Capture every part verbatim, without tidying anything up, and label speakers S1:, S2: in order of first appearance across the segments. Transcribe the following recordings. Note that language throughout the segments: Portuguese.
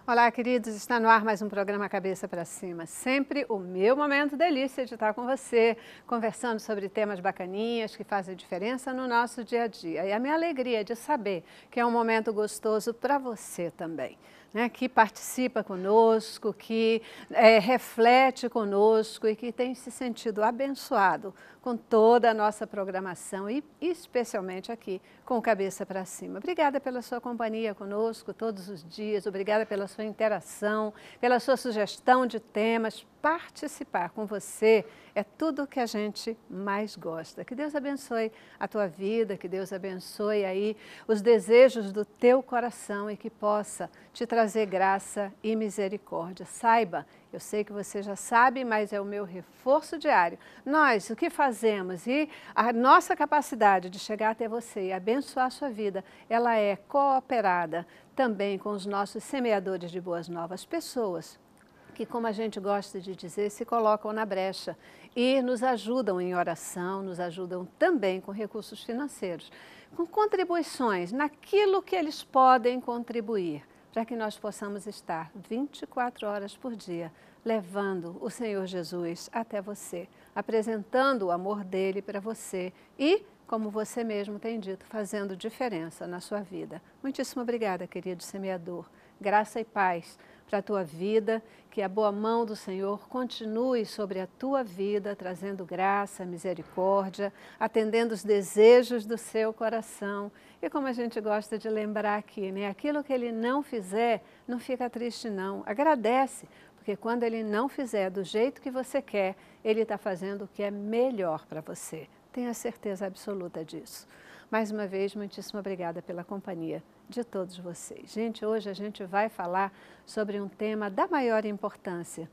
S1: Olá, queridos, está no ar mais um programa Cabeça para Cima. Sempre o meu momento delícia de estar com você, conversando sobre temas bacaninhas que fazem diferença no nosso dia a dia. E a minha alegria de saber que é um momento gostoso para você também, né? Que participa conosco, que é, reflete conosco e que tem se sentido abençoado com toda a nossa programação e especialmente aqui com Cabeça para Cima. Obrigada pela sua companhia conosco todos os dias, obrigada pela sua interação, pela sua sugestão de temas. Participar com você é tudo o que a gente mais gosta. Que Deus abençoe a tua vida, que Deus abençoe aí os desejos do teu coração e que possa te trazer graça e misericórdia. Saiba, eu sei que você já sabe, mas é o meu reforço diário. Nós, o que fazemos e a nossa capacidade de chegar até você e abençoar a sua vida, ela é cooperada também com os nossos semeadores de boas novas, pessoas que, como a gente gosta de dizer, se colocam na brecha e nos ajudam em oração, nos ajudam também com recursos financeiros, com contribuições naquilo que eles podem contribuir, para que nós possamos estar vinte e quatro horas por dia levando o Senhor Jesus até você, apresentando o amor dele para você e, como você mesmo tem dito, fazendo diferença na sua vida. Muitíssimo obrigada, querido semeador. Graça e paz para a tua vida, que a boa mão do Senhor continue sobre a tua vida, trazendo graça, misericórdia, atendendo os desejos do seu coração. E como a gente gosta de lembrar aqui, né? Aquilo que Ele não fizer, não fica triste não, agradece, porque quando Ele não fizer do jeito que você quer, Ele está fazendo o que é melhor para você. Tenha certeza absoluta disso. Mais uma vez, muitíssimo obrigada pela companhia de todos vocês. Gente, hoje a gente vai falar sobre um tema da maior importância.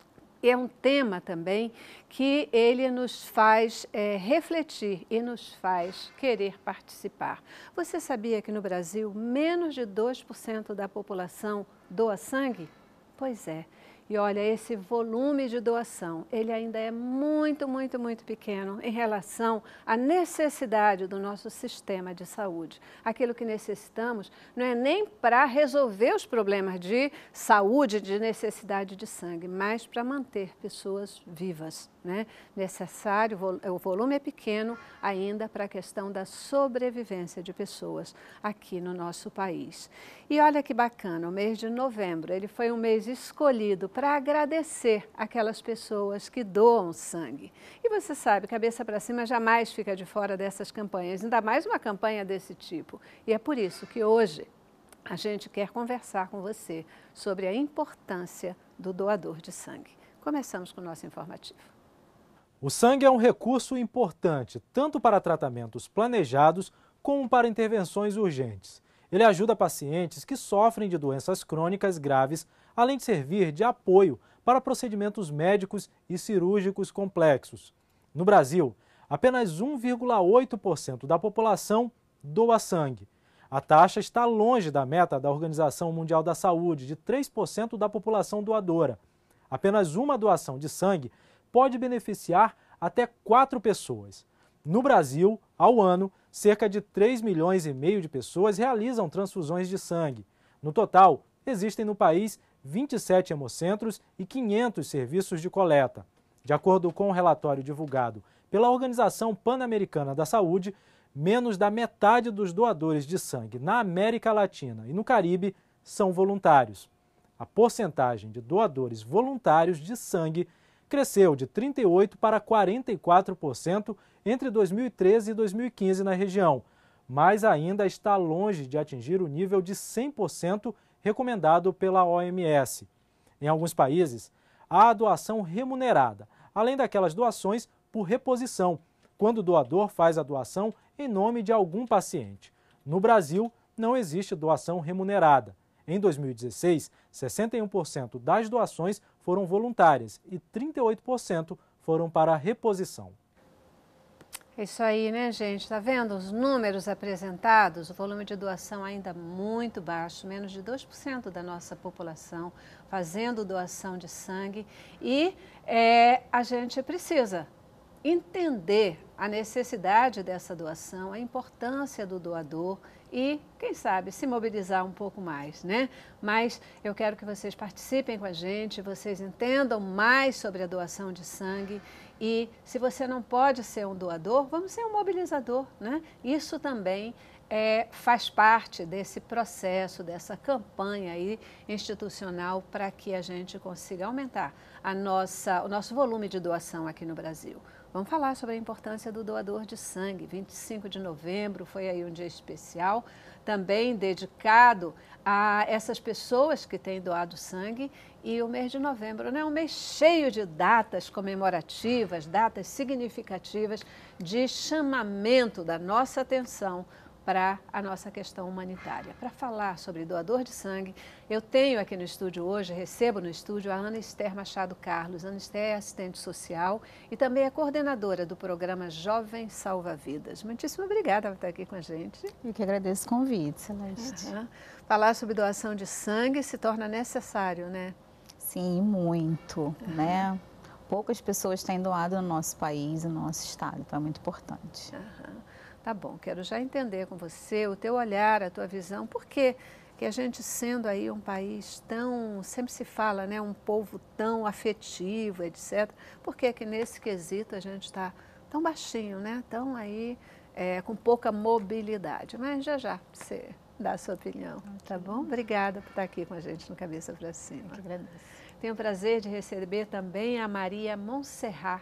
S1: É um tema também que ele nos faz é, refletir e nos faz querer participar. Você sabia que no Brasil menos de dois por cento da população doa sangue? Pois é. E olha, esse volume de doação, ele ainda é muito, muito, muito pequeno em relação à necessidade do nosso sistema de saúde. Aquilo que necessitamos não é nem para resolver os problemas de saúde, de necessidade de sangue, mas para manter pessoas vivas, né? Necessário, o volume é pequeno ainda para a questão da sobrevivência de pessoas aqui no nosso país. E olha que bacana, o mês de novembro, ele foi um mês escolhido para agradecer aquelas pessoas que doam sangue. E você sabe, Cabeça para Cima jamais fica de fora dessas campanhas, ainda mais uma campanha desse tipo. E é por isso que hoje a gente quer conversar com você sobre a importância do doador de sangue. Começamos com o nosso informativo.
S2: O sangue é um recurso importante, tanto para tratamentos planejados como para intervenções urgentes. Ele ajuda pacientes que sofrem de doenças crônicas graves, além de servir de apoio para procedimentos médicos e cirúrgicos complexos. No Brasil, apenas um vírgula oito por cento da população doa sangue. A taxa está longe da meta da Organização Mundial da Saúde, de três por cento da população doadora. Apenas uma doação de sangue pode beneficiar até quatro pessoas. No Brasil, ao ano, cerca de três milhões e meio de pessoas realizam transfusões de sangue. No total, existem no país vinte e sete hemocentros e quinhentos serviços de coleta. De acordo com o um relatório divulgado pela Organização Pan-Americana da Saúde, menos da metade dos doadores de sangue na América Latina e no Caribe são voluntários. A porcentagem de doadores voluntários de sangue cresceu de trinta e oito por cento para quarenta e quatro por cento entre dois mil e treze e dois mil e quinze na região, mas ainda está longe de atingir o nível de cem por cento recomendado pela O M S. Em alguns países, há a doação remunerada, além daquelas doações por reposição, quando o doador faz a doação em nome de algum paciente. No Brasil, não existe doação remunerada. Em dois mil e dezesseis, sessenta e um por cento das doações foram voluntárias e trinta e oito por cento foram para reposição.
S1: É isso aí, né, gente? Tá vendo os números apresentados? O volume de doação ainda muito baixo, menos de dois por cento da nossa população fazendo doação de sangue. E é, a gente precisa entender a necessidade dessa doação, a importância do doador e, quem sabe, se mobilizar um pouco mais, né? Mas eu quero que vocês participem com a gente, vocês entendam mais sobre a doação de sangue e, se você não pode ser um doador, vamos ser um mobilizador, né? Isso também é, faz parte desse processo, dessa campanha aí institucional para que a gente consiga aumentar a nossa, o nosso volume de doação aqui no Brasil. Vamos falar sobre a importância do doador de sangue. vinte e cinco de novembro foi aí um dia especial, também dedicado a essas pessoas que têm doado sangue. E o mês de novembro, né, é um mês cheio de datas comemorativas, datas significativas de chamamento da nossa atenção para a nossa questão humanitária. Para falar sobre doador de sangue, eu tenho aqui no estúdio hoje, recebo no estúdio a Ana Esther Machado Carlos. Ana Esther é assistente social e também é coordenadora do programa Jovem Salva Vidas. Muitíssimo obrigada por estar aqui com a gente.
S3: Eu que agradeço o convite, Celeste.
S1: Uhum. Falar sobre doação de sangue se torna necessário, né?
S3: Sim, muito, uhum. né? Poucas pessoas têm doado no nosso país, no nosso estado, então é muito importante.
S1: Uhum. Tá bom, quero já entender com você o teu olhar, a tua visão, por que que a gente sendo aí um país tão, sempre se fala, né, um povo tão afetivo, etcétera, por que que nesse quesito a gente está tão baixinho, né, tão aí é, com pouca mobilidade? Mas já já você dá a sua opinião, okay. Tá bom? Obrigada por estar aqui com a gente no Cabeça para Cima.
S3: Eu que agradeço.
S1: Tenho o prazer de receber também a Maria Montserrat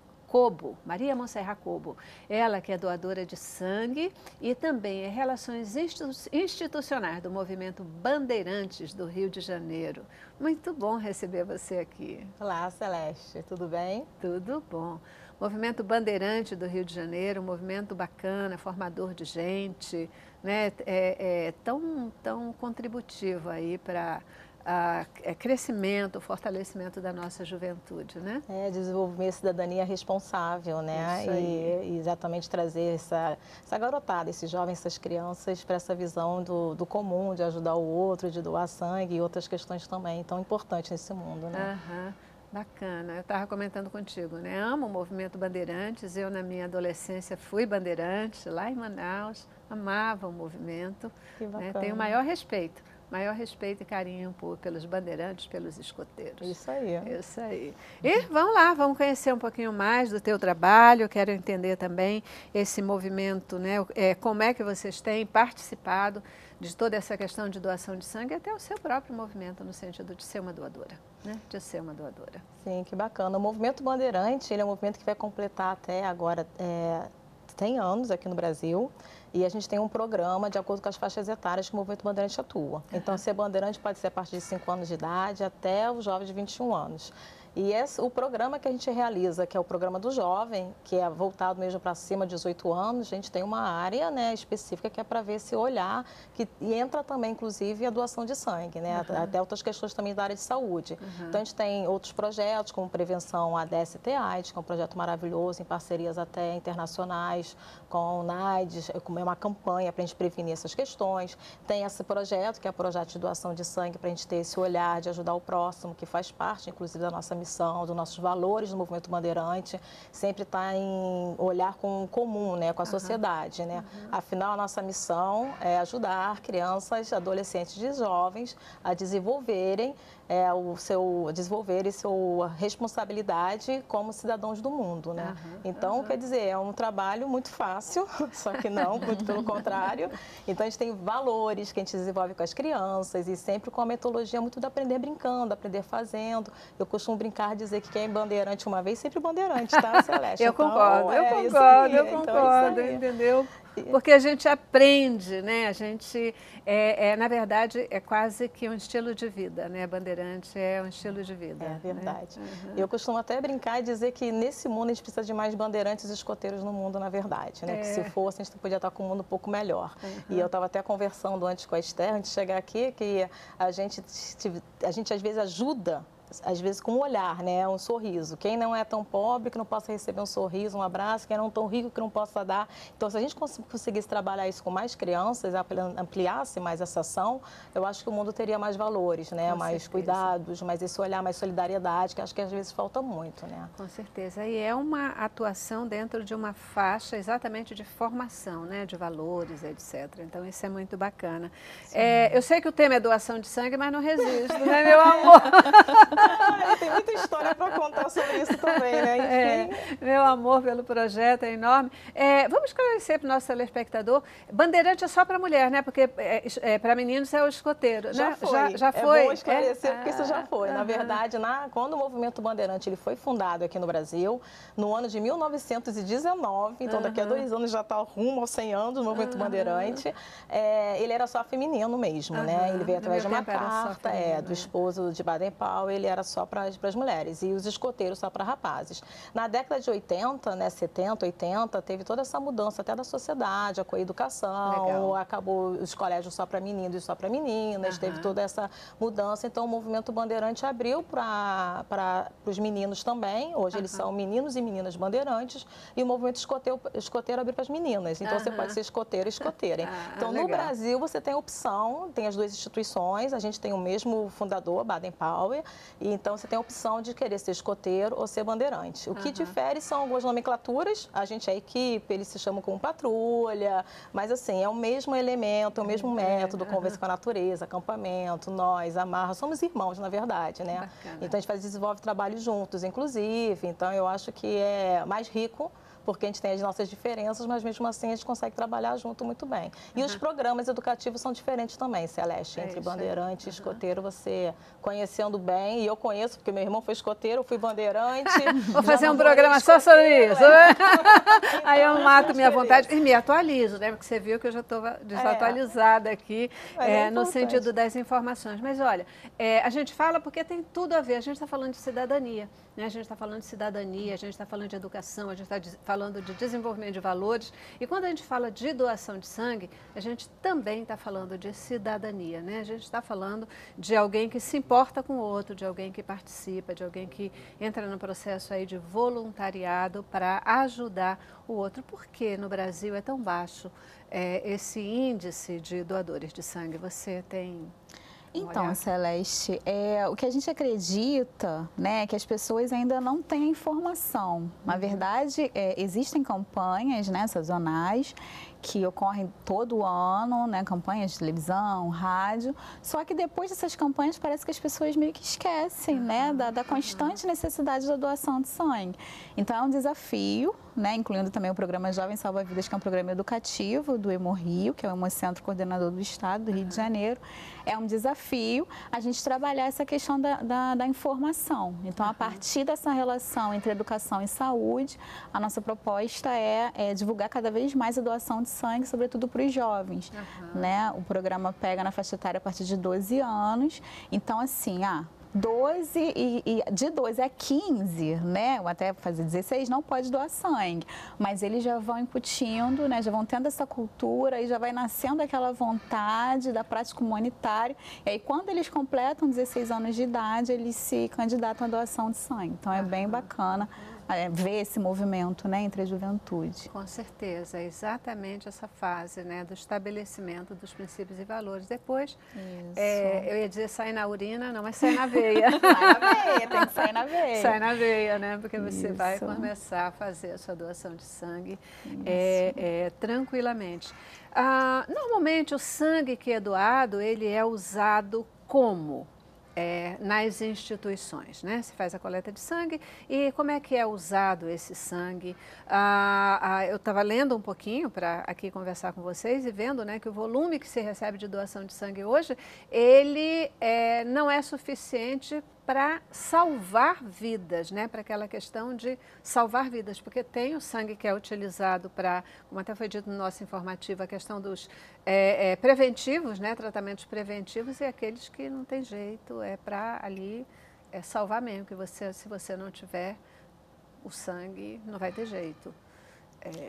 S1: Cobo, Maria Montserrat Cobo, ela que é doadora de sangue e também é Relações Institucionais do Movimento Bandeirantes do Rio de Janeiro. Muito bom receber você aqui.
S4: Olá, Celeste, tudo bem?
S1: Tudo bom. Movimento Bandeirante do Rio de Janeiro, um movimento bacana, formador de gente, né? é, é tão, tão contributivo aí para a crescimento, fortalecimento da nossa juventude, né?
S4: É, desenvolvimento de cidadania responsável, né?
S1: Isso aí.
S4: E, e exatamente trazer essa, essa garotada, esses jovens, essas crianças para essa visão do, do comum, de ajudar o outro, de doar sangue e outras questões também tão importantes nesse mundo, né?
S1: Aham. Bacana, eu estava comentando contigo, né? Amo o movimento Bandeirantes, eu na minha adolescência fui bandeirante lá em Manaus, amava o movimento,
S4: Que bacana.
S1: Né? Tenho o maior respeito. Maior respeito e carinho por, pelos bandeirantes, pelos escoteiros.
S4: Isso aí.
S1: Isso aí. E vamos lá, vamos conhecer um pouquinho mais do teu trabalho. Quero entender também esse movimento, né? É, como é que vocês têm participado de toda essa questão de doação de sangue, até o seu próprio movimento, no sentido de ser uma doadora, né? De ser uma doadora.
S4: Sim, que bacana. O movimento Bandeirante, ele é um movimento que vai completar até agora é, cem anos aqui no Brasil. E a gente tem um programa de acordo com as faixas etárias que o Movimento Bandeirante atua. Então, ser bandeirante pode ser a partir de cinco anos de idade até o jovem de vinte e um anos. E esse, o programa que a gente realiza, que é o programa do jovem, que é voltado mesmo para cima de dezoito anos, a gente tem uma área, né, específica que é para ver esse olhar, que, e entra também, inclusive, a doação de sangue, né, uhum. até outras questões também da área de saúde. Uhum. Então, a gente tem outros projetos, como prevenção à D S T AIDS, que é um projeto maravilhoso, em parcerias até internacionais, com o N A I D S, como é uma campanha para a gente prevenir essas questões. Tem esse projeto, que é o projeto de doação de sangue, para a gente ter esse olhar de ajudar o próximo, que faz parte, inclusive, da nossa missão, dos nossos valores do Movimento Bandeirante, sempre está em olhar com o comum, né, com a uhum. sociedade, né? Uhum. Afinal, a nossa missão é ajudar crianças, adolescentes e jovens a desenvolverem é, o seu desenvolverem sua responsabilidade como cidadãos do mundo, né? Uhum. Então, uhum. quer dizer, é um trabalho muito fácil, só que não, muito pelo contrário. Então, a gente tem valores que a gente desenvolve com as crianças e sempre com a metodologia muito de aprender brincando, aprender fazendo. Eu costumo brincar, dizer que quem é bandeirante uma vez, sempre bandeirante, tá, Celeste?
S1: Eu
S4: então,
S1: concordo, eu
S4: é
S1: concordo, eu
S4: então,
S1: concordo, é entendeu? Porque a gente aprende, né? A gente, é, é, na verdade, é quase que um estilo de vida, né? Bandeirante é um estilo de vida.
S4: É verdade.
S1: Né? Uhum.
S4: Eu costumo até brincar e dizer que nesse mundo a gente precisa de mais bandeirantes e escoteiros no mundo, na verdade, né? É. Que se fosse, a gente podia estar com um mundo um pouco melhor. Uhum. E eu estava até conversando antes com a Esther, antes de chegar aqui, que a gente, a gente às vezes ajuda às vezes com um olhar, né, um sorriso. Quem não é tão pobre que não possa receber um sorriso, um abraço, quem não é tão rico que não possa dar. Então, se a gente conseguisse trabalhar isso com mais crianças, ampliasse mais essa ação, eu acho que o mundo teria mais valores, né,
S1: Com
S4: mais
S1: certeza.
S4: cuidados, mais esse olhar, mais solidariedade, que acho que às vezes falta muito, né.
S1: Com certeza. E é uma atuação dentro de uma faixa exatamente de formação, né, de valores, etcétera. Então, isso é muito bacana. É, eu sei que o tema é doação de sangue, mas não resisto, né, meu amor?
S4: Ah, tem muita história para contar sobre isso também, né?
S1: É, meu amor pelo projeto é enorme. É, vamos esclarecer para o nosso telespectador, bandeirante é só para mulher, né? Porque é, é, para meninos é o escoteiro,
S4: já
S1: né?
S4: Foi.
S1: Já, já foi.
S4: É bom esclarecer,
S1: é?
S4: porque isso já foi.
S1: Ah,
S4: na verdade, na, quando o Movimento Bandeirante ele foi fundado aqui no Brasil, no ano de mil novecentos e dezenove, então daqui a dois anos já está rumo aos cem anos do Movimento Bandeirante, é, ele era só feminino mesmo, né? Ele veio através de uma carta é, do esposo de Baden-Powell, ele era só para as mulheres e os escoteiros só para rapazes. Na década de oitenta, né, setenta, oitenta, teve toda essa mudança até da sociedade, a coeducação,
S1: Legal.
S4: acabou os colégios só para meninos e só para meninas, uhum. Teve toda essa mudança, então o Movimento Bandeirante abriu para os meninos também, hoje uhum. Eles são meninos e meninas bandeirantes, e o Movimento Escoteiro, escoteiro abriu para as meninas, então uhum. Você pode ser escoteiro e escoteira. Ah, então legal. No Brasil você tem a opção, tem as duas instituições, a gente tem o mesmo fundador, Baden-Powell, e então você tem a opção de querer ser escoteiro ou ser bandeirante. O que uhum. difere são algumas nomenclaturas, a gente é equipe, eles se chamam como patrulha, mas assim, é o mesmo elemento, é o mesmo método, uhum. Conversa com a natureza, acampamento, nós, amarra, somos irmãos, na verdade, né? Bacana. Então a gente faz, desenvolve trabalho juntos, inclusive, então eu acho que é mais rico, porque a gente tem as nossas diferenças, mas mesmo assim a gente consegue trabalhar junto muito bem. E uhum. Os programas educativos são diferentes também, Celeste, entre é bandeirante e escoteiro, uhum. Você conhecendo bem, e eu conheço, porque meu irmão foi escoteiro, eu fui bandeirante.
S1: Vou fazer um programa só sobre isso. É. Aí eu mato minha vontade e me atualizo, né? Porque você viu que eu já estou desatualizada é. Aqui, é, é no sentido das informações. Mas olha, é, a gente fala porque tem tudo a ver, a gente está falando de cidadania, né? A gente está falando de cidadania, a gente está falando de educação, a gente está falando falando de desenvolvimento de valores, e quando a gente fala de doação de sangue, a gente também está falando de cidadania, né? A gente está falando de alguém que se importa com o outro, de alguém que participa, de alguém que entra no processo aí de voluntariado para ajudar o outro. Por que no Brasil é tão baixo é, esse índice de doadores de sangue? Você tem...
S3: Então, Celeste, é, o que a gente acredita, né, é que as pessoas ainda não têm informação. Na uhum. verdade, é, existem campanhas, né, sazonais que ocorrem todo ano, né, campanhas de televisão, rádio, só que depois dessas campanhas parece que as pessoas meio que esquecem, uhum. né, da, da constante necessidade da doação de sangue. Então, é um desafio, né, incluindo também o programa Jovem Salva Vidas, que é um programa educativo do Hemorrio, que é o Hemocentro Coordenador do Estado do Rio uhum. de Janeiro. É um desafio a gente trabalhar essa questão da, da, da informação. Então, uhum. a partir dessa relação entre educação e saúde, a nossa proposta é, é divulgar cada vez mais a doação de sangue, sobretudo para os jovens. Uhum. Né? O programa pega na faixa etária a partir de doze anos. Então, assim, ah, doze e, e de doze a quinze, né, ou até fazer dezesseis, não pode doar sangue, mas eles já vão incutindo, né, já vão tendo essa cultura e já vai nascendo aquela vontade da prática comunitária, e aí quando eles completam dezesseis anos de idade, eles se candidatam à doação de sangue. Então é bem bacana é, ver esse movimento, né, entre a juventude.
S1: Com certeza, é exatamente essa fase, né, do estabelecimento dos princípios e valores. Depois, é, eu ia dizer sair na urina, não, mas sai na veia.
S3: Sai na veia, tem que sair na veia.
S1: Sai na veia, né, porque você
S3: Isso.
S1: vai começar a fazer a sua doação de sangue é, é, tranquilamente. Ah, normalmente, o sangue que é doado, ele é usado como? É, nas instituições, né? Se faz a coleta de sangue e como é que é usado esse sangue? Ah, ah, eu estava lendo um pouquinho para aqui conversar com vocês e vendo, né, que o volume que se recebe de doação de sangue hoje, ele é, não é suficiente para salvar vidas, né? Para aquela questão de salvar vidas, porque tem o sangue que é utilizado para, como até foi dito no nosso informativo, a questão dos é, é, preventivos, né? Tratamentos preventivos, e aqueles que não tem jeito, é para ali é, salvar mesmo, que você, se você não tiver o sangue, não vai ter jeito. É...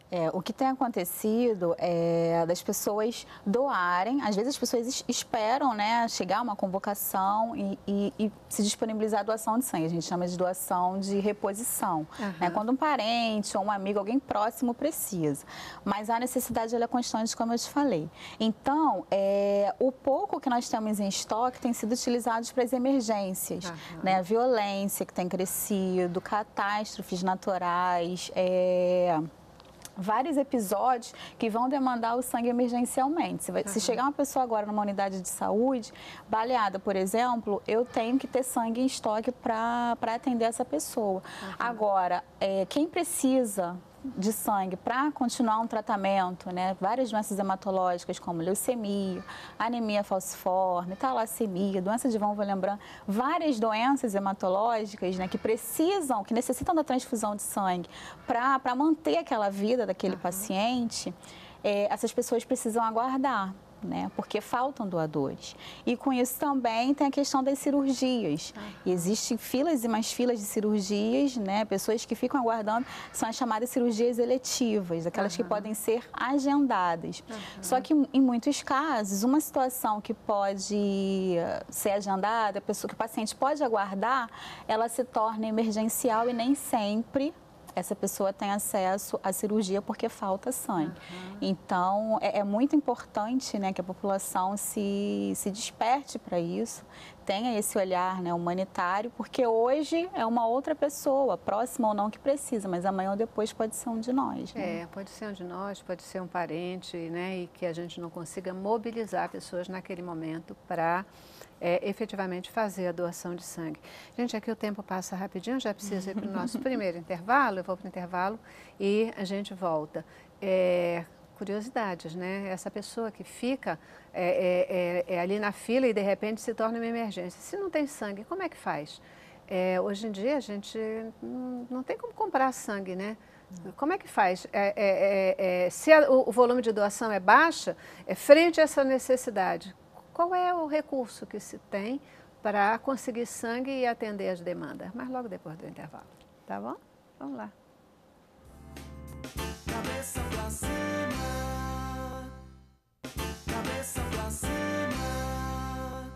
S3: É, o que tem acontecido é das pessoas doarem, às vezes as pessoas esperam, né, chegar uma convocação e, e, e se disponibilizar a doação de sangue, a gente chama de doação de reposição, uhum. né, quando um parente ou um amigo, alguém próximo precisa, mas a necessidade ela é constante, como eu te falei. Então, é, o pouco que nós temos em estoque tem sido utilizado para as emergências, uhum. né, a violência que tem crescido, catástrofes naturais, é, vários episódios que vão demandar o sangue emergencialmente. Se, vai, uhum. se chegar uma pessoa agora numa unidade de saúde, baleada, por exemplo, eu tenho que ter sangue em estoque para atender essa pessoa. Uhum. Agora, é, quem precisa de sangue para continuar um tratamento, né? Várias doenças hematológicas como leucemia, anemia falciforme, talassemia, doença de von Willebrand, várias doenças hematológicas, né, que precisam, que necessitam da transfusão de sangue para manter aquela vida daquele uhum. paciente, é, essas pessoas precisam aguardar. Né, porque faltam doadores. E com isso também tem a questão das cirurgias. Uhum. Existem filas e mais filas de cirurgias, né, pessoas que ficam aguardando, são as chamadas cirurgias eletivas, aquelas uhum. que podem ser agendadas. Uhum. Só que em muitos casos, uma situação que pode ser agendada, a pessoa, que o paciente pode aguardar, ela se torna emergencial e nem sempre essa pessoa tem acesso à cirurgia porque falta sangue. Uhum. Então, é, é muito importante, né, que a população se, se desperte para isso, tenha esse olhar, né, humanitário, porque hoje é uma outra pessoa, próxima ou não, que precisa, mas amanhã ou depois pode ser um de nós. Né?
S1: É, pode ser um de nós, pode ser um parente, né, e que a gente não consiga mobilizar pessoas naquele momento para É, efetivamente fazer a doação de sangue. Gente, aqui o tempo passa rapidinho, já preciso ir para o nosso primeiro intervalo, eu vou para o intervalo e a gente volta. É, curiosidades, né? Essa pessoa que fica é, é, é ali na fila e de repente se torna uma emergência. Se não tem sangue, como é que faz? É, hoje em dia a gente não, não tem como comprar sangue, né? Como é que faz? É, é, é, se a, o volume de doação é baixa, é frente a essa necessidade, qual é o recurso que se tem para conseguir sangue e atender as demandas? Mas logo depois do intervalo, tá bom? Vamos lá. Cabeça pra cima, cabeça pra cima.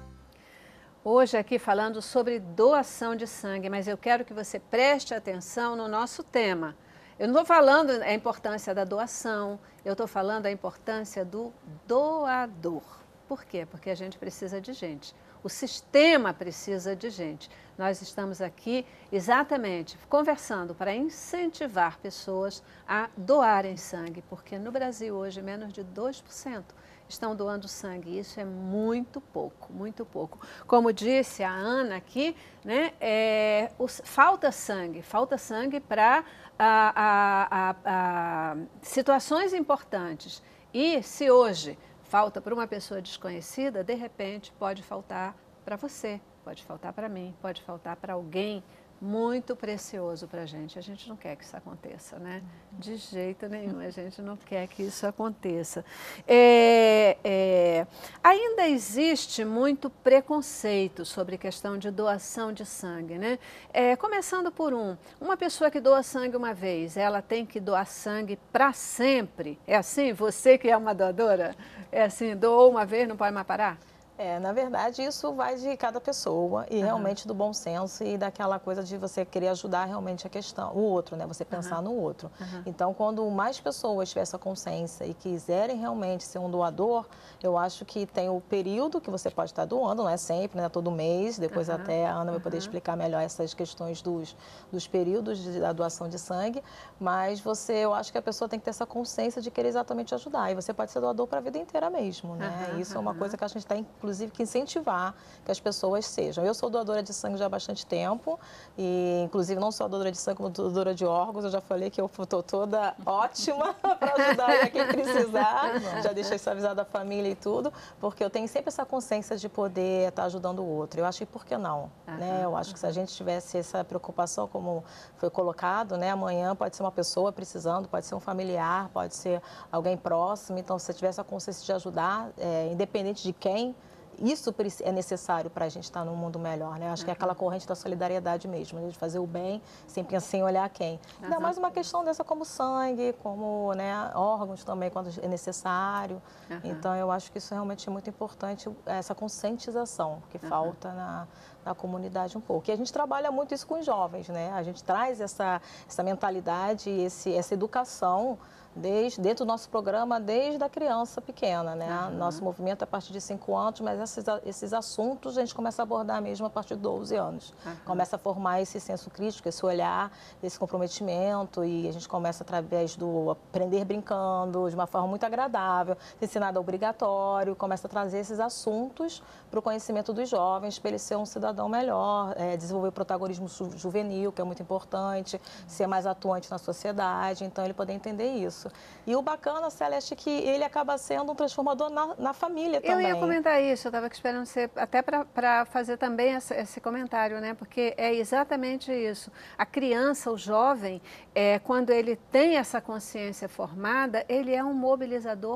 S1: Hoje aqui falando sobre doação de sangue, mas eu quero que você preste atenção no nosso tema. Eu não estou falando a importância da doação, eu estou falando a importância do doador. Por quê? Porque a gente precisa de gente. O sistema precisa de gente. Nós estamos aqui exatamente conversando para incentivar pessoas a doarem sangue, porque no Brasil hoje menos de dois por cento estão doando sangue. Isso é muito pouco, muito pouco. Como disse a Ana aqui, né, é, os, falta sangue, falta sangue para a, a, a, a situações importantes. E se hoje falta para uma pessoa desconhecida, de repente pode faltar para você, pode faltar para mim, pode faltar para alguém muito precioso para a gente. A gente não quer que isso aconteça, né? De jeito nenhum, a gente não quer que isso aconteça. É, é, ainda existe muito preconceito sobre questão de doação de sangue, né? É, começando por um, uma pessoa que doa sangue uma vez, ela tem que doar sangue para sempre. É assim? Você que é uma doadora, é assim, doou uma vez, não pode mais parar?
S4: É, na verdade, isso vai de cada pessoa e uhum. realmente do bom senso e daquela coisa de você querer ajudar realmente a questão, o outro, né? Você pensar uhum. no outro. Uhum. Então, quando mais pessoas tiverem essa consciência e quiserem realmente ser um doador, eu acho que tem o período que você pode estar doando, não é sempre, né? Todo mês, depois uhum. até a Ana vai poder uhum. explicar melhor essas questões dos, dos períodos de, da doação de sangue, mas você, eu acho que a pessoa tem que ter essa consciência de querer exatamente ajudar e você pode ser doador para a vida inteira mesmo, né? Uhum. Isso é uma coisa que a gente tem inclusive que incentivar que as pessoas sejam. Eu sou doadora de sangue já há bastante tempo e inclusive não sou doadora de sangue como doadora de órgãos, eu já falei que eu estou toda ótima para ajudar a quem precisar, já deixei isso avisado da família e tudo, porque eu tenho sempre essa consciência de poder estar ajudando o outro. Eu acho que por que não? Uhum, né? Eu acho uhum. que se a gente tivesse essa preocupação como foi colocado, né? Amanhã pode ser uma pessoa precisando, pode ser um familiar, pode ser alguém próximo, então se você tiver essa consciência de ajudar, é, independente de quem, isso é necessário para a gente estar num mundo melhor, né? Acho uhum. que é aquela corrente da solidariedade mesmo, de fazer o bem sem pensar, sem olhar quem. Uhum. Ainda mais uma questão dessa como sangue, como, né, órgãos também, quando é necessário. Uhum. Então, eu acho que isso realmente é muito importante, essa conscientização que uhum. falta na, na comunidade um pouco. E a gente trabalha muito isso com os jovens, né? A gente traz essa, essa mentalidade, esse, essa educação Desde, dentro do nosso programa, desde a criança pequena, né? Uhum. Nosso movimento é a partir de cinco anos, mas esses, esses assuntos a gente começa a abordar mesmo a partir de doze anos. Uhum. Começa a formar esse senso crítico, esse olhar, esse comprometimento, e a gente começa através do aprender brincando, de uma forma muito agradável, sem nada obrigatório, começa a trazer esses assuntos para o conhecimento dos jovens, para ele ser um cidadão melhor, é, desenvolver o protagonismo juvenil, que é muito importante, uhum. ser mais atuante na sociedade, então ele poder entender isso. E o bacana, Celeste, é que ele acaba sendo um transformador na, na família também.
S1: Eu ia comentar isso, eu estava esperando você, até para fazer também esse, esse comentário, né? Porque é exatamente isso. A criança, o jovem, é, quando ele tem essa consciência formada, ele é um mobilizador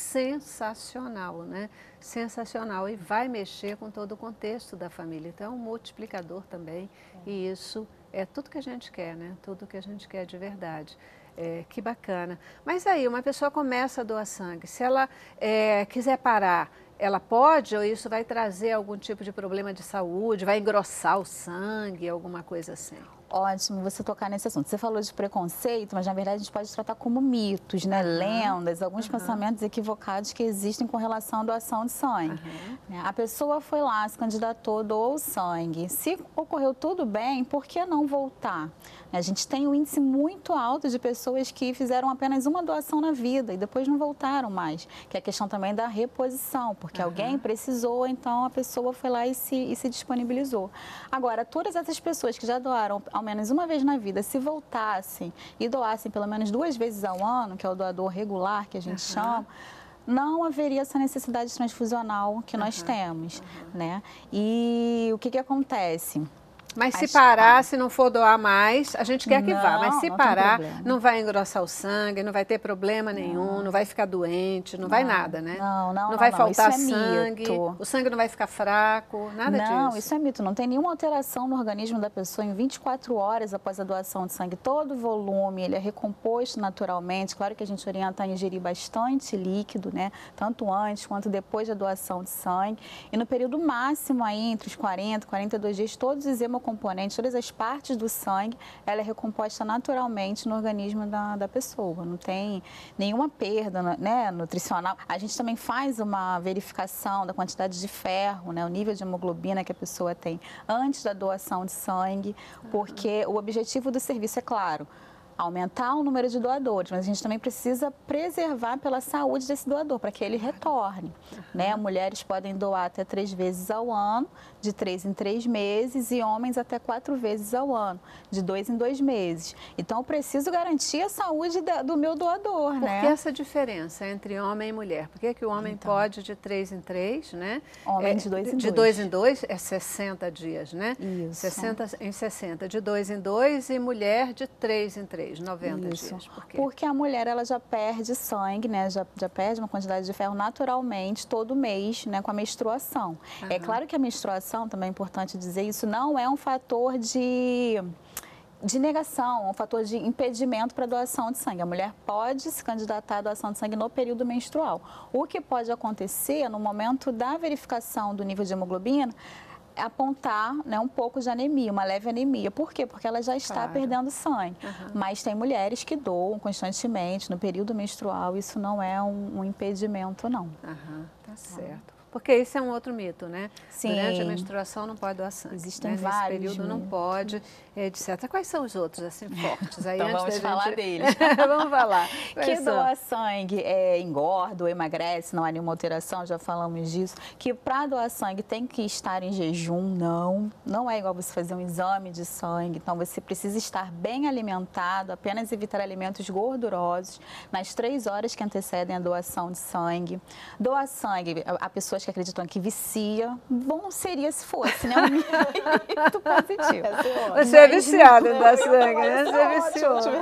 S1: sensacional, né? Sensacional, e vai mexer com todo o contexto da família. Então é um multiplicador também, é. E isso é tudo que a gente quer, né? Tudo que a gente quer de verdade. É, que bacana. Mas aí, uma pessoa começa a doar sangue, se ela é, quiser parar, ela pode, ou isso vai trazer algum tipo de problema de saúde, vai engrossar o sangue, alguma coisa assim?
S3: Ótimo você tocar nesse assunto. Você falou de preconceito, mas na verdade a gente pode tratar como mitos, né? Uhum. Lendas, alguns uhum. pensamentos equivocados que existem com relação à doação de sangue. Uhum. A pessoa foi lá, se candidatou, doou sangue. Se ocorreu tudo bem, por que não voltar? A gente tem um índice muito alto de pessoas que fizeram apenas uma doação na vida e depois não voltaram mais, que é a questão também da reposição, porque uhum. alguém precisou, então a pessoa foi lá e se, e se disponibilizou. Agora, todas essas pessoas que já doaram ao menos uma vez na vida, se voltassem e doassem pelo menos duas vezes ao ano, que é o doador regular que a gente uhum. chama, não haveria essa necessidade transfusional que nós uhum. temos, uhum. né? E o que que acontece?
S1: Mas se parar, se não for doar mais, a gente quer que
S3: não,
S1: vá, mas se
S3: não
S1: parar, não vai engrossar o sangue, não vai ter problema nenhum, não, não vai ficar doente, não, não vai nada, né?
S3: Não, não,
S1: não vai
S3: não,
S1: faltar
S3: isso é
S1: sangue,
S3: mito.
S1: O sangue não vai ficar fraco, nada
S3: não,
S1: disso.
S3: Não, isso é mito, não tem nenhuma alteração no organismo da pessoa em vinte e quatro horas após a doação de sangue. Todo o volume, ele é recomposto naturalmente, claro que a gente orienta a ingerir bastante líquido, né? Tanto antes quanto depois da doação de sangue. E no período máximo aí, entre os quarenta e quarenta e dois dias, todos os hemocomponentes, todas as partes do sangue, ela é recomposta naturalmente no organismo da, da pessoa. Não tem nenhuma perda, né, nutricional. A gente também faz uma verificação da quantidade de ferro, né, o nível de hemoglobina que a pessoa tem antes da doação de sangue, porque o objetivo do serviço é claro, aumentar o número de doadores, mas a gente também precisa preservar pela saúde desse doador, para que ele retorne. Uhum. Né? Mulheres podem doar até três vezes ao ano, de três em três meses, e homens até quatro vezes ao ano, de dois em dois meses. Então, eu preciso garantir a saúde da, do meu doador,
S1: Por
S3: né?
S1: que essa diferença entre homem e mulher? Por que, que o homem então, pode de três em três, né?
S3: Homem
S1: é,
S3: de dois em dois.
S1: De dois em dois é sessenta dias, né?
S3: Isso.
S1: sessenta em sessenta, de dois em dois, e mulher de três em três, noventa
S3: Isso.
S1: dias. Por quê?
S3: Porque a mulher, ela já perde sangue, né? Já, já perde uma quantidade de ferro naturalmente todo mês, né? Com a menstruação. Uhum. É claro que a menstruação, também é importante dizer, isso não é um fator de... de negação, um fator de impedimento para a doação de sangue. A mulher pode se candidatar à doação de sangue no período menstrual. O que pode acontecer no momento da verificação do nível de hemoglobina é apontar, né, um pouco de anemia, uma leve anemia. Por quê? Porque ela já está claro. perdendo sangue. Uhum. Mas tem mulheres que doam constantemente no período menstrual, isso não é um, um impedimento, não.
S1: Uhum. Tá certo. Porque isso é um outro mito, né?
S3: Sim.
S1: Durante a menstruação não pode doar sangue.
S3: Existem
S1: né?
S3: vários.
S1: Nesse período não pode, etcétera. Quais são os outros, assim, fortes? Aí,
S3: então
S1: antes
S3: vamos
S1: da
S3: falar
S1: gente...
S3: deles.
S1: Vamos falar.
S3: Quais que são? Doa sangue é, engorda ou emagrece, não há nenhuma alteração, já falamos disso. Que para doar sangue tem que estar em jejum, não. Não é igual você fazer um exame de sangue. Então você precisa estar bem alimentado, apenas evitar alimentos gordurosos nas três horas que antecedem a doação de sangue. Doar sangue, a pessoa pessoas que acreditam que vicia. Bom seria se fosse, né? Um mito positivo.
S1: Você é viciada em dar sangue, né? Você é viciada.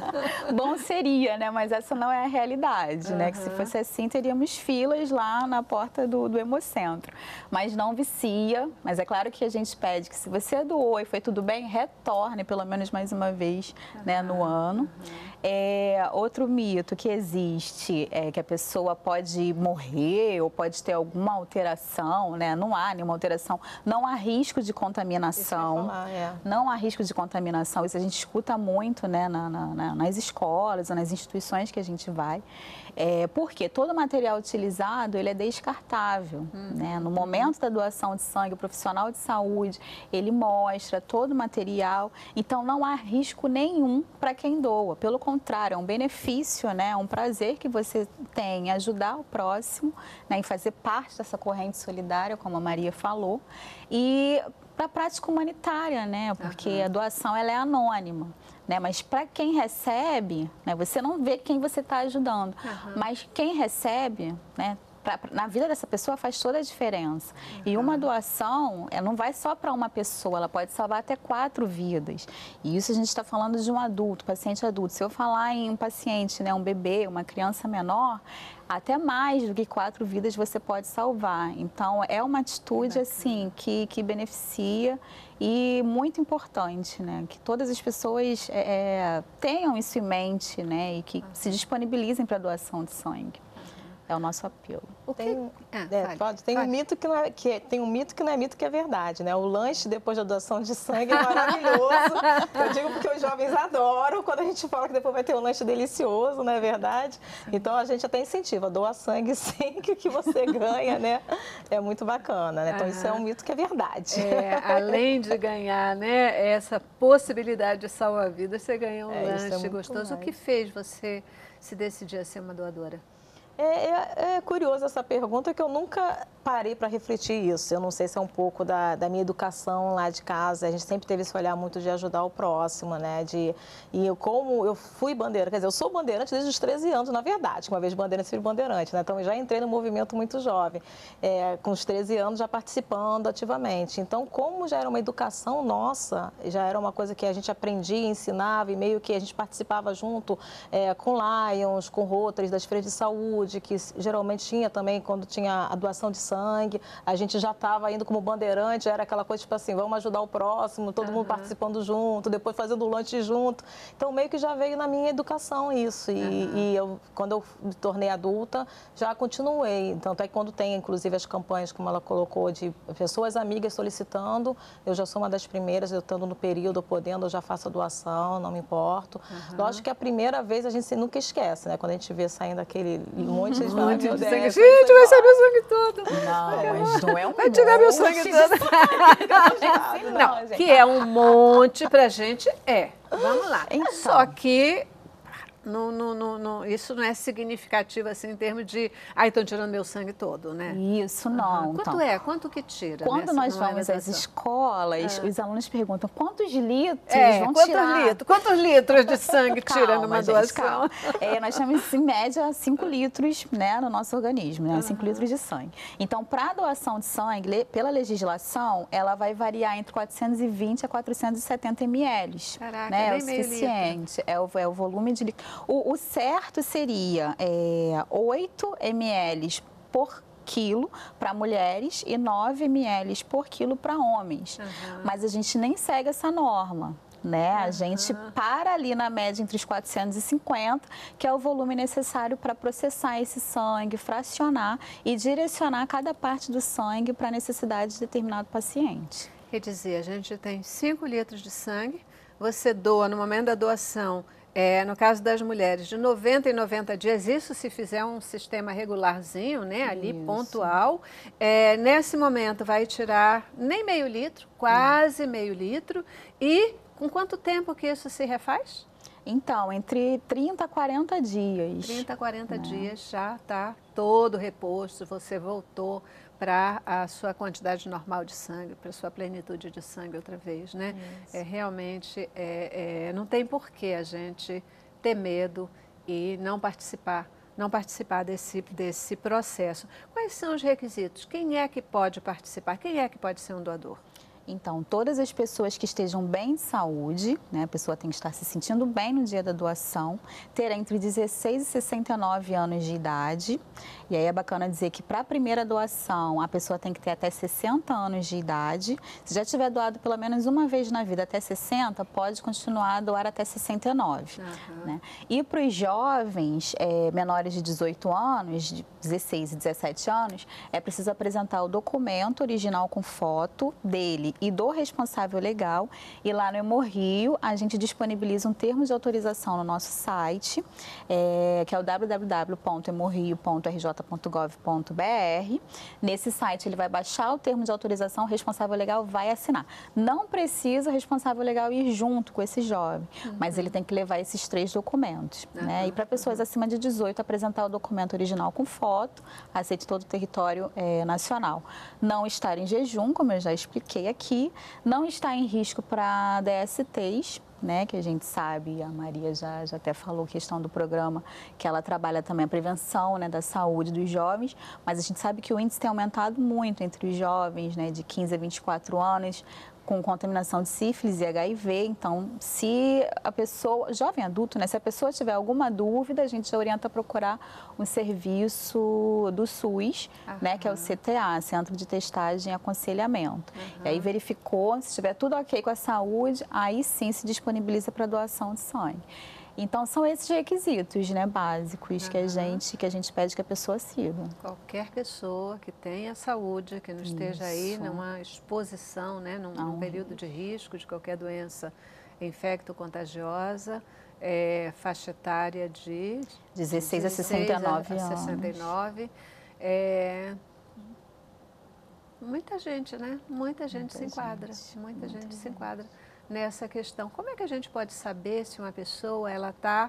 S3: Bom seria, né? Mas essa não é a realidade, uhum. né? Que se fosse assim, teríamos filas lá na porta do, do Hemocentro. Mas não vicia. Mas é claro que a gente pede que se você doou e foi tudo bem, retorne pelo menos mais uma vez, uhum. né, no ano. Uhum. É, outro mito que existe é que a pessoa pode morrer ou pode ter alguma alteração, né? Não há nenhuma alteração, não há risco de contaminação, falar, é. não há risco de contaminação, isso a gente escuta muito, né, na, na, nas escolas ou nas instituições que a gente vai. É, porque todo material utilizado, ele é descartável, uhum. né? No momento da doação de sangue, o profissional de saúde, ele mostra todo o material, então não há risco nenhum para quem doa, pelo contrário, é um benefício, né? É um prazer que você tem em ajudar o próximo, né? Em fazer parte dessa corrente solidária, como a Maria falou, e para a prática humanitária, né? Porque uhum. a doação ela é anônima. Né? Mas para quem recebe, né? Você não vê quem você está ajudando, uhum. mas quem recebe, né? Pra, na vida dessa pessoa faz toda a diferença. Uhum. E uma doação, ela não vai só para uma pessoa, ela pode salvar até quatro vidas. E isso a gente está falando de um adulto, paciente adulto. Se eu falar em um paciente, né, um bebê, uma criança menor, até mais do que quatro vidas você pode salvar. Então, é uma atitude, assim, que, que beneficia e muito importante, né? Que todas as pessoas é, tenham isso em mente, né? E que uhum. se disponibilizem para a doação de sangue. É o nosso apelo.
S4: O que... Tem, ah, é, pode, tem, um mito que não é, que, tem um mito que não é mito que é verdade, né? O lanche depois da doação de sangue é maravilhoso. Eu digo porque os jovens adoram quando a gente fala que depois vai ter um lanche delicioso, não é verdade? Então a gente até incentiva, doa sangue sim, que o que você ganha, né? É muito bacana, né? Então ah, isso é um mito que é verdade.
S1: É, além de ganhar, né, essa possibilidade de salvar a vida, você ganha um é, lanche é gostoso. Mais. O que fez você se decidir a ser uma doadora?
S4: É, é, é curioso essa pergunta, que eu nunca parei para refletir isso. Eu não sei se é um pouco da, da minha educação lá de casa. A gente sempre teve esse olhar muito de ajudar o próximo, né? De, e eu, como eu fui bandeira, quer dizer, eu sou bandeirante desde os treze anos, na verdade. Uma vez bandeirante, fui bandeirante, né? Então, eu já entrei no movimento muito jovem, é, com os treze anos já participando ativamente. Então, como já era uma educação nossa, já era uma coisa que a gente aprendia, ensinava e meio que a gente participava junto é, com Lions, com Rotaries das freiras de saúde, que geralmente tinha também quando tinha a doação de sangue, a gente já estava indo como bandeirante, era aquela coisa tipo assim, vamos ajudar o próximo, todo uhum. mundo participando junto, depois fazendo lanche junto. Então, meio que já veio na minha educação isso. E, uhum. e eu, quando eu me tornei adulta, já continuei. Tanto é que quando tem, inclusive, as campanhas, como ela colocou, de pessoas amigas solicitando, eu já sou uma das primeiras, eu estando no período, podendo, eu já faço a doação, não me importo. Uhum. Lógico que a primeira vez a gente nunca esquece, né? Quando a gente vê saindo aquele monte de sangue,
S1: de sangue. Gente, vai sair meu sangue todo.
S3: Não, mas não é um
S1: vai tirar meu sangue todo. Não, não, que é um monte pra gente, é. Vamos lá. Então. Só que não, não, não, não, isso não é significativo assim em termos de, ai, estão tirando meu sangue todo, né?
S3: Isso não.
S1: Uhum. Quanto
S3: então,
S1: é? Quanto que tira?
S3: Quando
S1: nessa,
S3: nós vamos às escolas, é. os alunos perguntam quantos litros
S1: é,
S3: vão
S1: quantos
S3: tirar?
S1: Litros, quantos litros de sangue
S3: calma,
S1: tira numa
S3: gente,
S1: doação?
S3: É, nós temos, em média, cinco litros, né, no nosso organismo, né? cinco litros de sangue. Então, para a doação de sangue, pela legislação, ela vai variar entre quatrocentos e vinte a quatrocentos e setenta mililitros.
S1: Caraca,
S3: né?
S1: é
S3: o suficiente. É o, é o volume de líquido. O, o certo seria é, oito mililitros por quilo para mulheres e nove mililitros por quilo para homens. Uhum. Mas a gente nem segue essa norma. Né? A uhum. gente para ali na média entre os quatrocentos e cinquenta, que é o volume necessário para processar esse sangue, fracionar e direcionar cada parte do sangue para a necessidade de determinado paciente.
S1: Quer dizer, a gente tem cinco litros de sangue, você doa no momento da doação, é, no caso das mulheres, de noventa em noventa dias, isso se fizer um sistema regularzinho, né, ali isso. pontual, é, nesse momento vai tirar nem meio litro, quase hum. meio litro, e com quanto tempo que isso se refaz?
S3: Então, entre trinta a quarenta dias.
S1: trinta a quarenta né? dias já está todo reposto, você voltou para a sua quantidade normal de sangue, para a sua plenitude de sangue outra vez, né? Isso. É, realmente, é, é, não tem por que a gente ter medo e não participar não participar desse, desse processo. Quais são os requisitos? Quem é que pode participar? Quem é que pode ser um doador?
S3: Então, todas as pessoas que estejam bem de saúde, né, a pessoa tem que estar se sentindo bem no dia da doação, ter entre dezesseis e sessenta e nove anos de idade. E aí é bacana dizer que para a primeira doação, a pessoa tem que ter até sessenta anos de idade. Se já tiver doado pelo menos uma vez na vida até sessenta, pode continuar a doar até sessenta e nove. Uhum. Né? E para os jovens é, menores de dezoito anos, de dezesseis e dezessete anos, é preciso apresentar o documento original com foto dele e do responsável legal, e lá no Hemorrio a gente disponibiliza um termo de autorização no nosso site, é, que é o w w w ponto hemorrio ponto r j ponto gov ponto b r. Nesse site ele vai baixar o termo de autorização, o responsável legal vai assinar. Não precisa o responsável legal ir junto com esse jovem, uhum. mas ele tem que levar esses três documentos. Uhum. Né? E para pessoas uhum. acima de dezoito, apresentar o documento original com foto, aceite todo o território é, nacional. Não estar em jejum, como eu já expliquei aqui, Aqui, não está em risco para D S Ts, né, que a gente sabe, a Maria já, já até falou questão do programa, que ela trabalha também a prevenção, né, da saúde dos jovens, mas a gente sabe que o índice tem aumentado muito entre os jovens, né, de quinze a vinte e quatro anos, com contaminação de sífilis e H I V. Então, se a pessoa, jovem adulto, né, se a pessoa tiver alguma dúvida, a gente já orienta a procurar um serviço do SUS, né, que é o C T A, Centro de Testagem e Aconselhamento. Uhum. E aí verificou, se estiver tudo ok com a saúde, aí sim se disponibiliza para doação de sangue. Então, são esses requisitos, né, básicos, uhum. que, a gente, que a gente pede que a pessoa siga.
S1: Qualquer pessoa que tenha saúde, que não esteja Isso. aí numa exposição, né, num, num período de risco de qualquer doença infecto-contagiosa, é, faixa etária de
S3: dezesseis a sessenta e nove anos.
S1: sessenta e nove. É, muita gente, né? Muita gente muita se enquadra. Gente, muita, muita gente, gente se enquadra nessa questão. Como é que a gente pode saber se uma pessoa ela está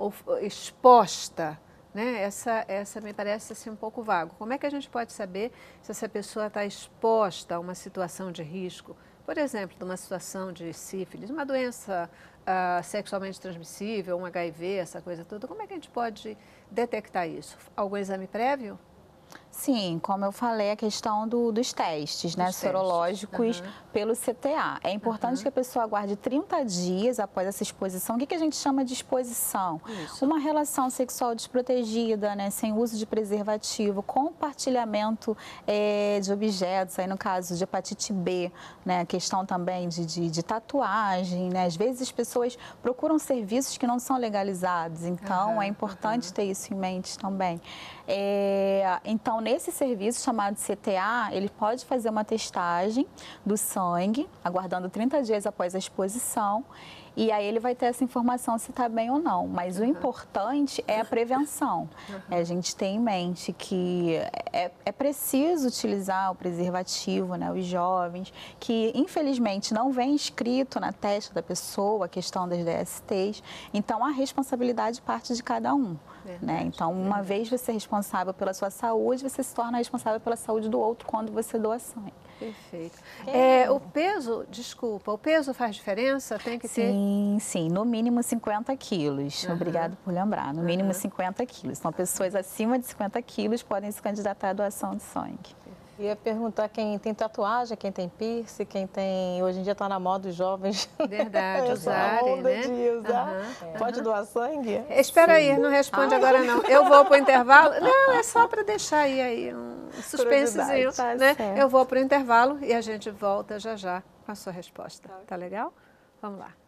S1: exposta, né? Essa, essa me parece assim, um pouco vago. Como é que a gente pode saber se essa pessoa está exposta a uma situação de risco? Por exemplo, de uma situação de sífilis, uma doença uh, sexualmente transmissível, um H I V, essa coisa toda. Como é que a gente pode detectar isso? Algum exame prévio?
S3: Sim, como eu falei, a questão do, dos testes, dos né, testes. sorológicos uhum. pelo C T A. É importante uhum. que a pessoa aguarde trinta dias após essa exposição. O que, que a gente chama de exposição? Isso. Uma relação sexual desprotegida, né, sem uso de preservativo, compartilhamento é, de objetos, aí no caso de hepatite B, né, a questão também de, de, de tatuagem, né, às vezes as pessoas procuram serviços que não são legalizados, então uhum. é importante uhum. ter isso em mente também. É, então, nesse serviço chamado C T A, ele pode fazer uma testagem do sangue, aguardando trinta dias após a exposição, e aí ele vai ter essa informação se está bem ou não. Mas uhum. o importante é a prevenção. Uhum. É a gente ter em mente que é, é preciso utilizar o preservativo, né, os jovens, que infelizmente não vem escrito na testa da pessoa a questão das D S Ts, então a responsabilidade parte de cada um. Verdade, né? Então, uma verdade. vez você é responsável pela sua saúde, você se torna responsável pela saúde do outro quando você doa sangue.
S1: Perfeito. É, o peso, desculpa, o peso faz diferença? Tem que ter?
S3: Sim, sim, no mínimo cinquenta quilos. Uhum. Obrigado por lembrar, no mínimo uhum. cinquenta quilos. Então, pessoas acima de cinquenta quilos podem se candidatar à doação de sangue.
S4: Ia perguntar quem tem tatuagem, quem tem piercing, quem tem... Hoje em dia está na moda os jovens.
S1: Verdade, usarem,
S4: onda
S1: né?
S4: de usar.
S1: Uhum.
S4: Pode doar sangue?
S1: Espera Sim. aí, não responde Ai. agora não. Eu vou para o intervalo. Não, é só para deixar aí, aí um suspensezinho. Tá né? Eu vou para o intervalo e a gente volta já já com a sua resposta. Tá, tá legal? Vamos lá.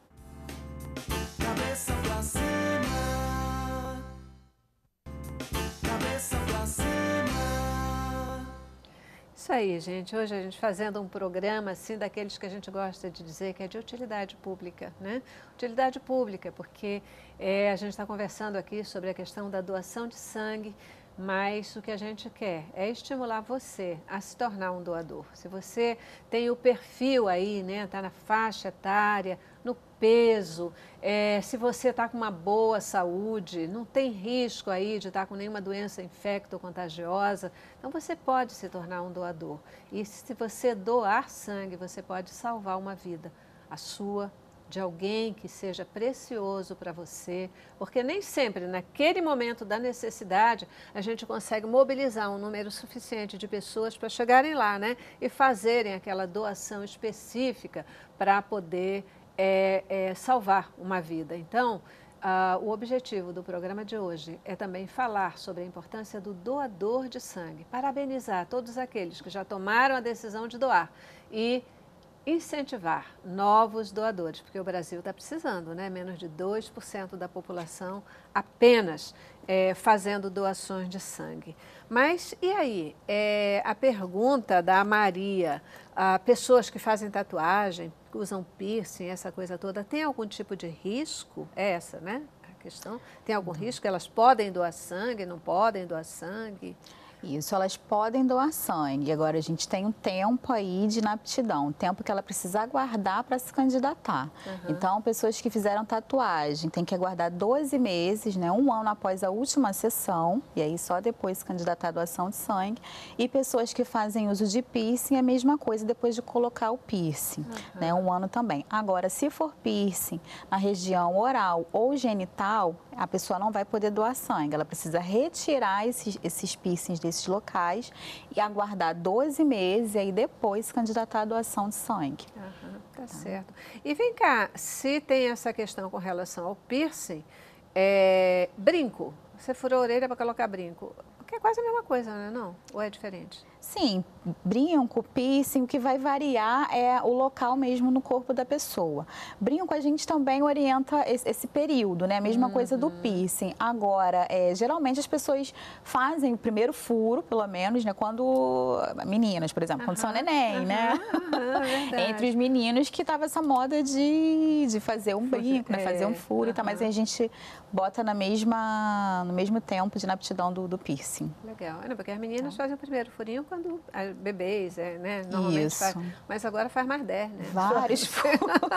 S1: Cabeça pra cima. Cabeça pra cima. Isso aí, gente. Hoje a gente fazendo um programa, assim, daqueles que a gente gosta de dizer que é de utilidade pública, né? Utilidade pública, porque é, a gente está conversando aqui sobre a questão da doação de sangue, mas o que a gente quer é estimular você a se tornar um doador. Se você tem o perfil aí, né, está na faixa etária, no peso, é, se você está com uma boa saúde, não tem risco aí de estar com nenhuma doença infecto-contagiosa, então você pode se tornar um doador. E se você doar sangue, você pode salvar uma vida, a sua, de alguém que seja precioso para você, porque nem sempre, naquele momento da necessidade, a gente consegue mobilizar um número suficiente de pessoas para chegarem lá, né? E fazerem aquela doação específica para poder é, é, salvar uma vida. Então, ah, o objetivo do programa de hoje é também falar sobre a importância do doador de sangue, parabenizar todos aqueles que já tomaram a decisão de doar e incentivar novos doadores, porque o Brasil está precisando, né? Menos de dois por cento da população apenas é, fazendo doações de sangue. Mas e aí? É, a pergunta da Maria, a pessoas que fazem tatuagem, que usam piercing, essa coisa toda, tem algum tipo de risco? É essa, né? A questão. Tem algum risco? Elas podem doar sangue, não podem doar sangue?
S3: Isso, elas podem doar sangue. Agora, a gente tem um tempo aí de inaptidão, um tempo que ela precisa aguardar para se candidatar. Uhum. Então, pessoas que fizeram tatuagem têm que aguardar doze meses, né, um ano após a última sessão, e aí só depois se candidatar à doação de sangue. E pessoas que fazem uso de piercing, a mesma coisa depois de colocar o piercing, uhum. né, um ano também. Agora, se for piercing na região oral ou genital, a pessoa não vai poder doar sangue. Ela precisa retirar esses, esses piercings desses locais e aguardar doze meses e aí depois se candidatar à doação de sangue.
S1: Uhum, tá, tá certo. E vem cá, se tem essa questão com relação ao piercing, é, brinco, você furou a orelha para colocar brinco, que é quase a mesma coisa, né? Não? Ou é diferente?
S3: Sim, brinco, piercing, o que vai variar é o local mesmo no corpo da pessoa. Brinco a gente também orienta esse, esse período, né? A mesma uhum. coisa do piercing. Agora, é, geralmente as pessoas fazem o primeiro furo, pelo menos, né? Quando, meninas, por exemplo, uhum. quando são neném, uhum. né? Uhum, entre os meninos que tava essa moda de, de fazer um brinco, é, né? Fazer um furo uhum. e tal, mas aí a gente bota na mesma, no mesmo tempo de inaptidão do, do piercing.
S1: Legal, é, porque as meninas tá. fazem o primeiro furinho quando bebês, é, né? Normalmente Isso. faz, mas agora faz mais dez, né?
S3: Vários furos.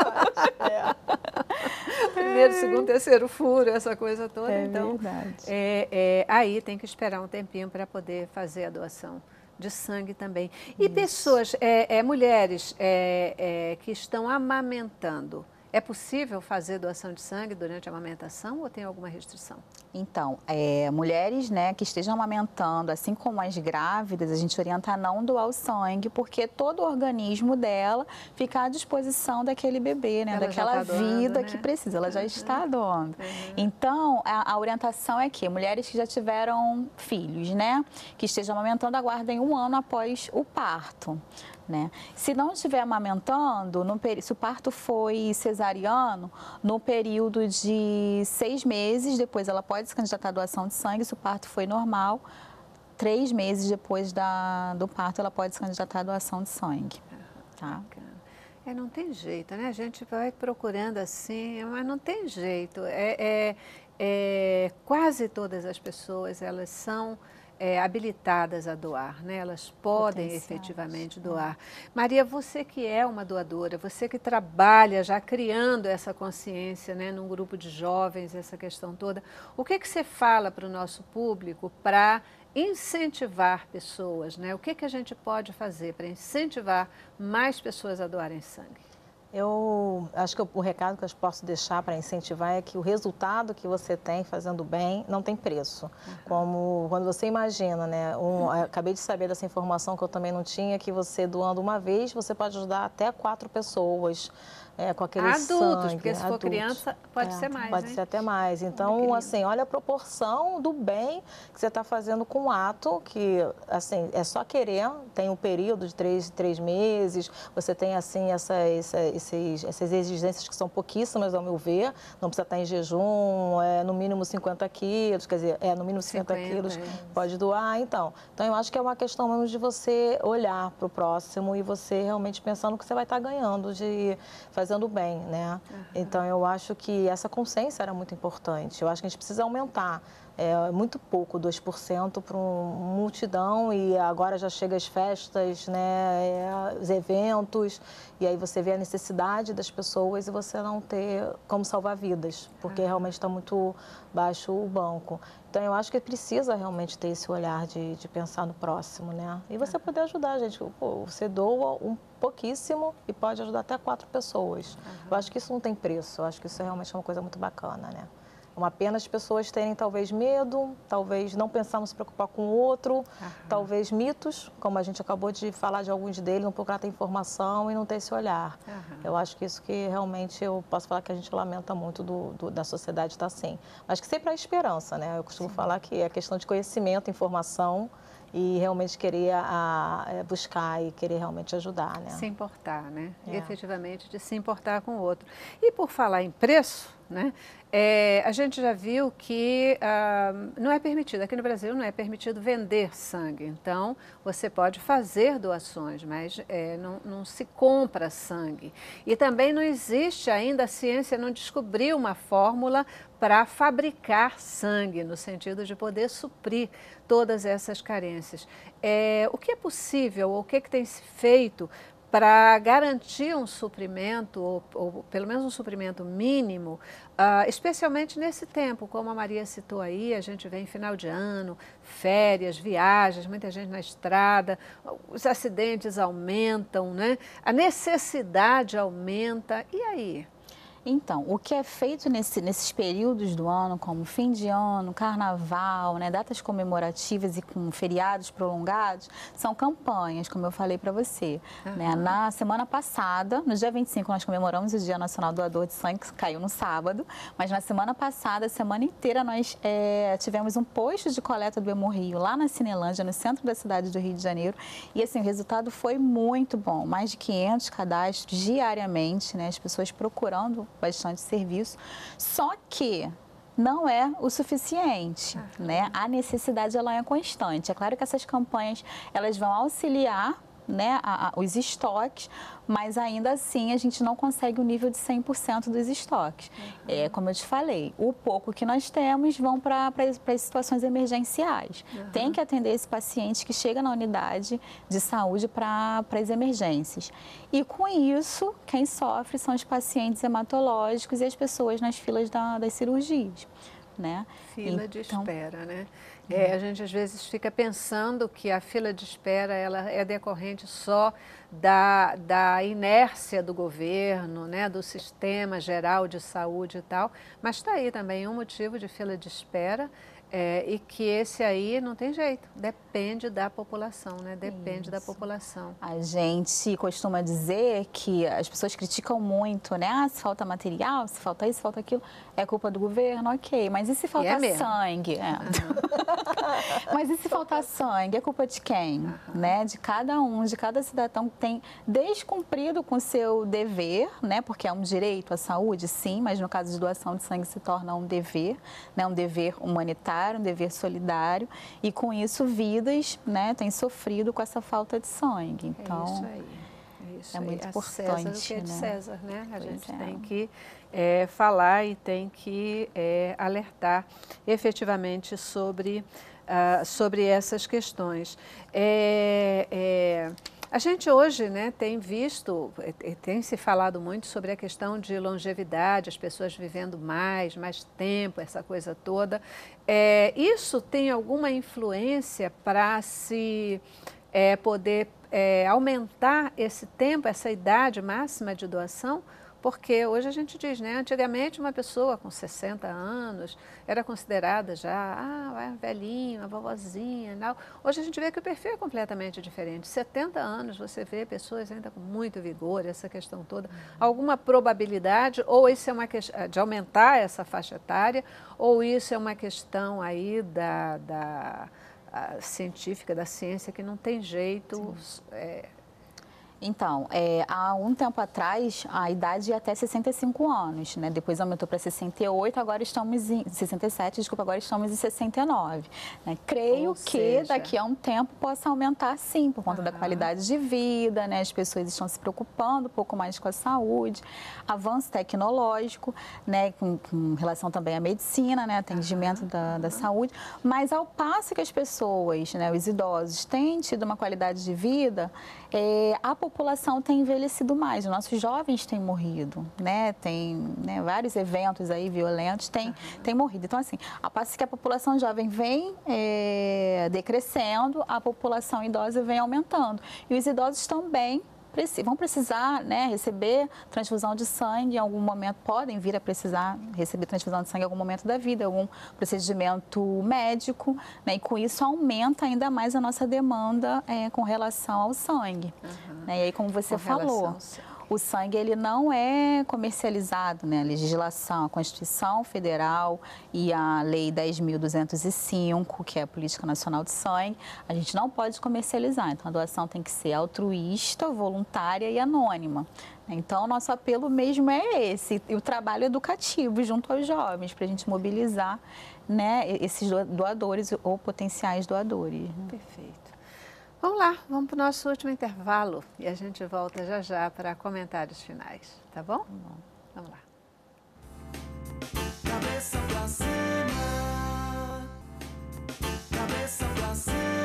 S1: Primeiro, segundo, terceiro furo, essa coisa toda.
S3: É
S1: então,
S3: verdade.
S1: É, é, aí tem que esperar um tempinho para poder fazer a doação de sangue também. E Isso. pessoas, é, é, mulheres é, é, que estão amamentando, é possível fazer doação de sangue durante a amamentação ou tem alguma restrição?
S3: Então, é, mulheres, né, que estejam amamentando, assim como as grávidas, a gente orienta a não doar o sangue, porque todo o organismo dela fica à disposição daquele bebê, né, ela daquela tá doando, vida né? que precisa, ela uhum. já está doando. Uhum. Então, a, a orientação é que mulheres que já tiveram filhos, né, que estejam amamentando, aguardem um ano após o parto. Né? Se não estiver amamentando, no, se o parto foi cesariano, no período de seis meses, depois ela pode se candidatar à doação de sangue. Se o parto foi normal, três meses depois da, do parto, ela pode se candidatar à doação de sangue. Tá?
S1: É, não tem jeito, né? A gente vai procurando assim, mas não tem jeito. É, é, é, quase todas as pessoas, elas são... É, habilitadas a doar, né? Elas podem efetivamente doar. Maria, você que é uma doadora, você que trabalha já criando essa consciência, né, num grupo de jovens, essa questão toda, o que que você fala para o nosso público para incentivar pessoas, né? O que que a gente pode fazer para incentivar mais pessoas a doarem sangue?
S4: Eu acho que o recado que eu posso deixar para incentivar é que o resultado que você tem fazendo bem não tem preço. Uhum. Como quando você imagina, né? Um, acabei de saber dessa informação que eu também não tinha, que você doando uma vez, você pode ajudar até quatro pessoas. É, com aquele
S1: adultos,
S4: sangue,
S1: porque se for
S4: adultos.
S1: criança pode
S4: é,
S1: ser mais,
S4: Pode
S1: hein?
S4: ser até mais. Então, assim, olha a proporção do bem que você está fazendo com o ato, que, assim, é só querer, tem um período de três, três meses, você tem, assim, essa, essa, esses, essas exigências que são pouquíssimas, ao meu ver, não precisa estar em jejum, é no mínimo cinquenta quilos, quer dizer, é no mínimo cinquenta quilos, é. pode doar, então. Então, eu acho que é uma questão mesmo de você olhar para o próximo e você realmente pensar no que você vai estar ganhando de fazer fazendo bem, né? Uhum. Então, eu acho que essa consciência era muito importante. Eu acho que a gente precisa aumentar É muito pouco, dois por cento para uma multidão, e agora já chega as festas, né, os eventos, e aí você vê a necessidade das pessoas e você não ter como salvar vidas, porque ah. realmente está muito baixo o banco. Então, eu acho que precisa realmente ter esse olhar de, de pensar no próximo, né? E você ah. poder ajudar, gente. Pô, você doa um pouquíssimo e pode ajudar até quatro pessoas. Ah. Eu acho que isso não tem preço, eu acho que isso é realmente uma coisa muito bacana, né? Uma pena as pessoas terem talvez medo, talvez não pensar em se preocupar com o outro, Aham. talvez mitos, como a gente acabou de falar de alguns deles, não procurar ter informação e não ter esse olhar. Aham. Eu acho que isso que realmente eu posso falar que a gente lamenta muito do, do, da sociedade estar assim. Mas que sempre há esperança, né? Eu costumo Sim. falar que é questão de conhecimento, informação e realmente querer a, a buscar e querer realmente ajudar, né?
S1: Se importar, né? É. Efetivamente, de se importar com o outro. E por falar em preço, né? É, a gente já viu que ah, não é permitido, aqui no Brasil não é permitido vender sangue. Então, você pode fazer doações, mas é, não, não se compra sangue. E também não existe ainda, a ciência não descobriu uma fórmula para fabricar sangue, no sentido de poder suprir todas essas carências. É, o que é possível, ou o que, é que tem se feito para garantir um suprimento, ou, ou pelo menos um suprimento mínimo, uh, especialmente nesse tempo, como a Maria citou aí, a gente vem final de ano, férias, viagens, muita gente na estrada, os acidentes aumentam, né? A necessidade aumenta, e aí?
S3: Então, o que é feito nesse, nesses períodos do ano, como fim de ano, carnaval, né, datas comemorativas e com feriados prolongados, são campanhas, como eu falei para você. Uhum. Né? Na semana passada, no dia vinte e cinco, nós comemoramos o Dia Nacional Doador de Sangue, que caiu no sábado, mas na semana passada, a semana inteira, nós é, tivemos um posto de coleta do Hemorrio lá na Cinelândia, no centro da cidade do Rio de Janeiro, e assim, o resultado foi muito bom, mais de quinhentos cadastros diariamente, né, as pessoas procurando bastante serviço, só que não é o suficiente, uhum. né? A necessidade ela é constante. É claro que essas campanhas elas vão auxiliar, né, a, a, os estoques, mas ainda assim a gente não consegue o nível de cem por cento dos estoques. Uhum. É, como eu te falei, o pouco que nós temos vão para as situações emergenciais. Uhum. Tem que atender esse paciente que chega na unidade de saúde para as emergências. E com isso, quem sofre são os pacientes hematológicos e as pessoas nas filas da, das cirurgias. Né?
S1: Fila então, de espera, né? É, a gente às vezes fica pensando que a fila de espera ela é decorrente só da, da inércia do governo, né? Do sistema geral de saúde e tal, mas está aí também um motivo de fila de espera. É, e que esse aí não tem jeito, depende da população, né? Depende Isso. da população.
S3: A gente costuma dizer que as pessoas criticam muito, né? Ah, se falta material, se falta isso, se falta aquilo, é culpa do governo, ok. Mas e se faltar
S1: é
S3: sangue? É. Uhum. Mas e se faltar sangue? É culpa de quem? Uhum. Né? De cada um, de cada cidadão que tem descumprido com o seu dever, né? Porque é um direito à saúde, sim, mas no caso de doação de sangue se torna um dever, né? Um dever humanitário, um dever solidário, e com isso vidas, né, têm sofrido com essa falta de sangue. Então,
S1: é isso aí. É, isso
S3: é
S1: aí.
S3: muito
S1: a
S3: importante.
S1: César, o que é de
S3: né?
S1: César, né? A
S3: pois
S1: gente
S3: é.
S1: tem que é, falar e tem que é, alertar efetivamente sobre, uh, sobre essas questões. É, é, A gente hoje, né, tem visto, tem se falado muito sobre a questão de longevidade, as pessoas vivendo mais, mais tempo, essa coisa toda. É, isso tem alguma influência para se é, poder é, aumentar esse tempo, essa idade máxima de doação? Porque hoje a gente diz, né, antigamente uma pessoa com sessenta anos era considerada já, ah, velhinho, a vovozinha, não. Hoje a gente vê que o perfil é completamente diferente. setenta anos você vê pessoas ainda com muito vigor, essa questão toda. Alguma probabilidade, ou isso é uma questão de aumentar essa faixa etária, ou isso é uma questão aí da, da científica, da ciência, que não tem jeito... É,
S3: Então, é, há um tempo atrás, a idade ia até sessenta e cinco anos, né? Depois aumentou para sessenta e oito, agora estamos em sessenta e sete, desculpa, agora estamos em sessenta e nove. Né? Creio
S1: Ou
S3: que
S1: seja...
S3: daqui a um tempo possa aumentar sim, por conta uhum. da qualidade de vida, né? As pessoas estão se preocupando um pouco mais com a saúde, avanço tecnológico, né? Com, com relação também à medicina, né? Atendimento uhum. da, da saúde, mas ao passo que as pessoas, né? Os idosos têm tido uma qualidade de vida, é, a população tem envelhecido mais, os nossos jovens têm morrido, né? Tem né, vários eventos aí violentos, têm, uhum. têm morrido. Então, assim, a passo que a população jovem vem é, decrescendo, a população idosa vem aumentando. E os idosos também vão precisar né, receber transfusão de sangue em algum momento, podem vir a precisar receber transfusão de sangue em algum momento da vida, algum procedimento médico, né, e com isso aumenta ainda mais a nossa demanda é, com relação ao sangue. Uhum. Né, e aí, como você com falou, o sangue ele não é comercializado, né? A legislação, a Constituição Federal e a Lei dez mil duzentos e cinco, que é a Política Nacional de Sangue, a gente não pode comercializar. Então, a doação tem que ser altruísta, voluntária e anônima. Então, nosso apelo mesmo é esse, e o trabalho educativo junto aos jovens, para a gente mobilizar né, esses doadores ou potenciais doadores. Né?
S1: Perfeito. Vamos lá, vamos para o nosso último intervalo e a gente volta já já para comentários finais, tá bom? Tá bom. Vamos lá. Cabeça pra cima, cabeça pra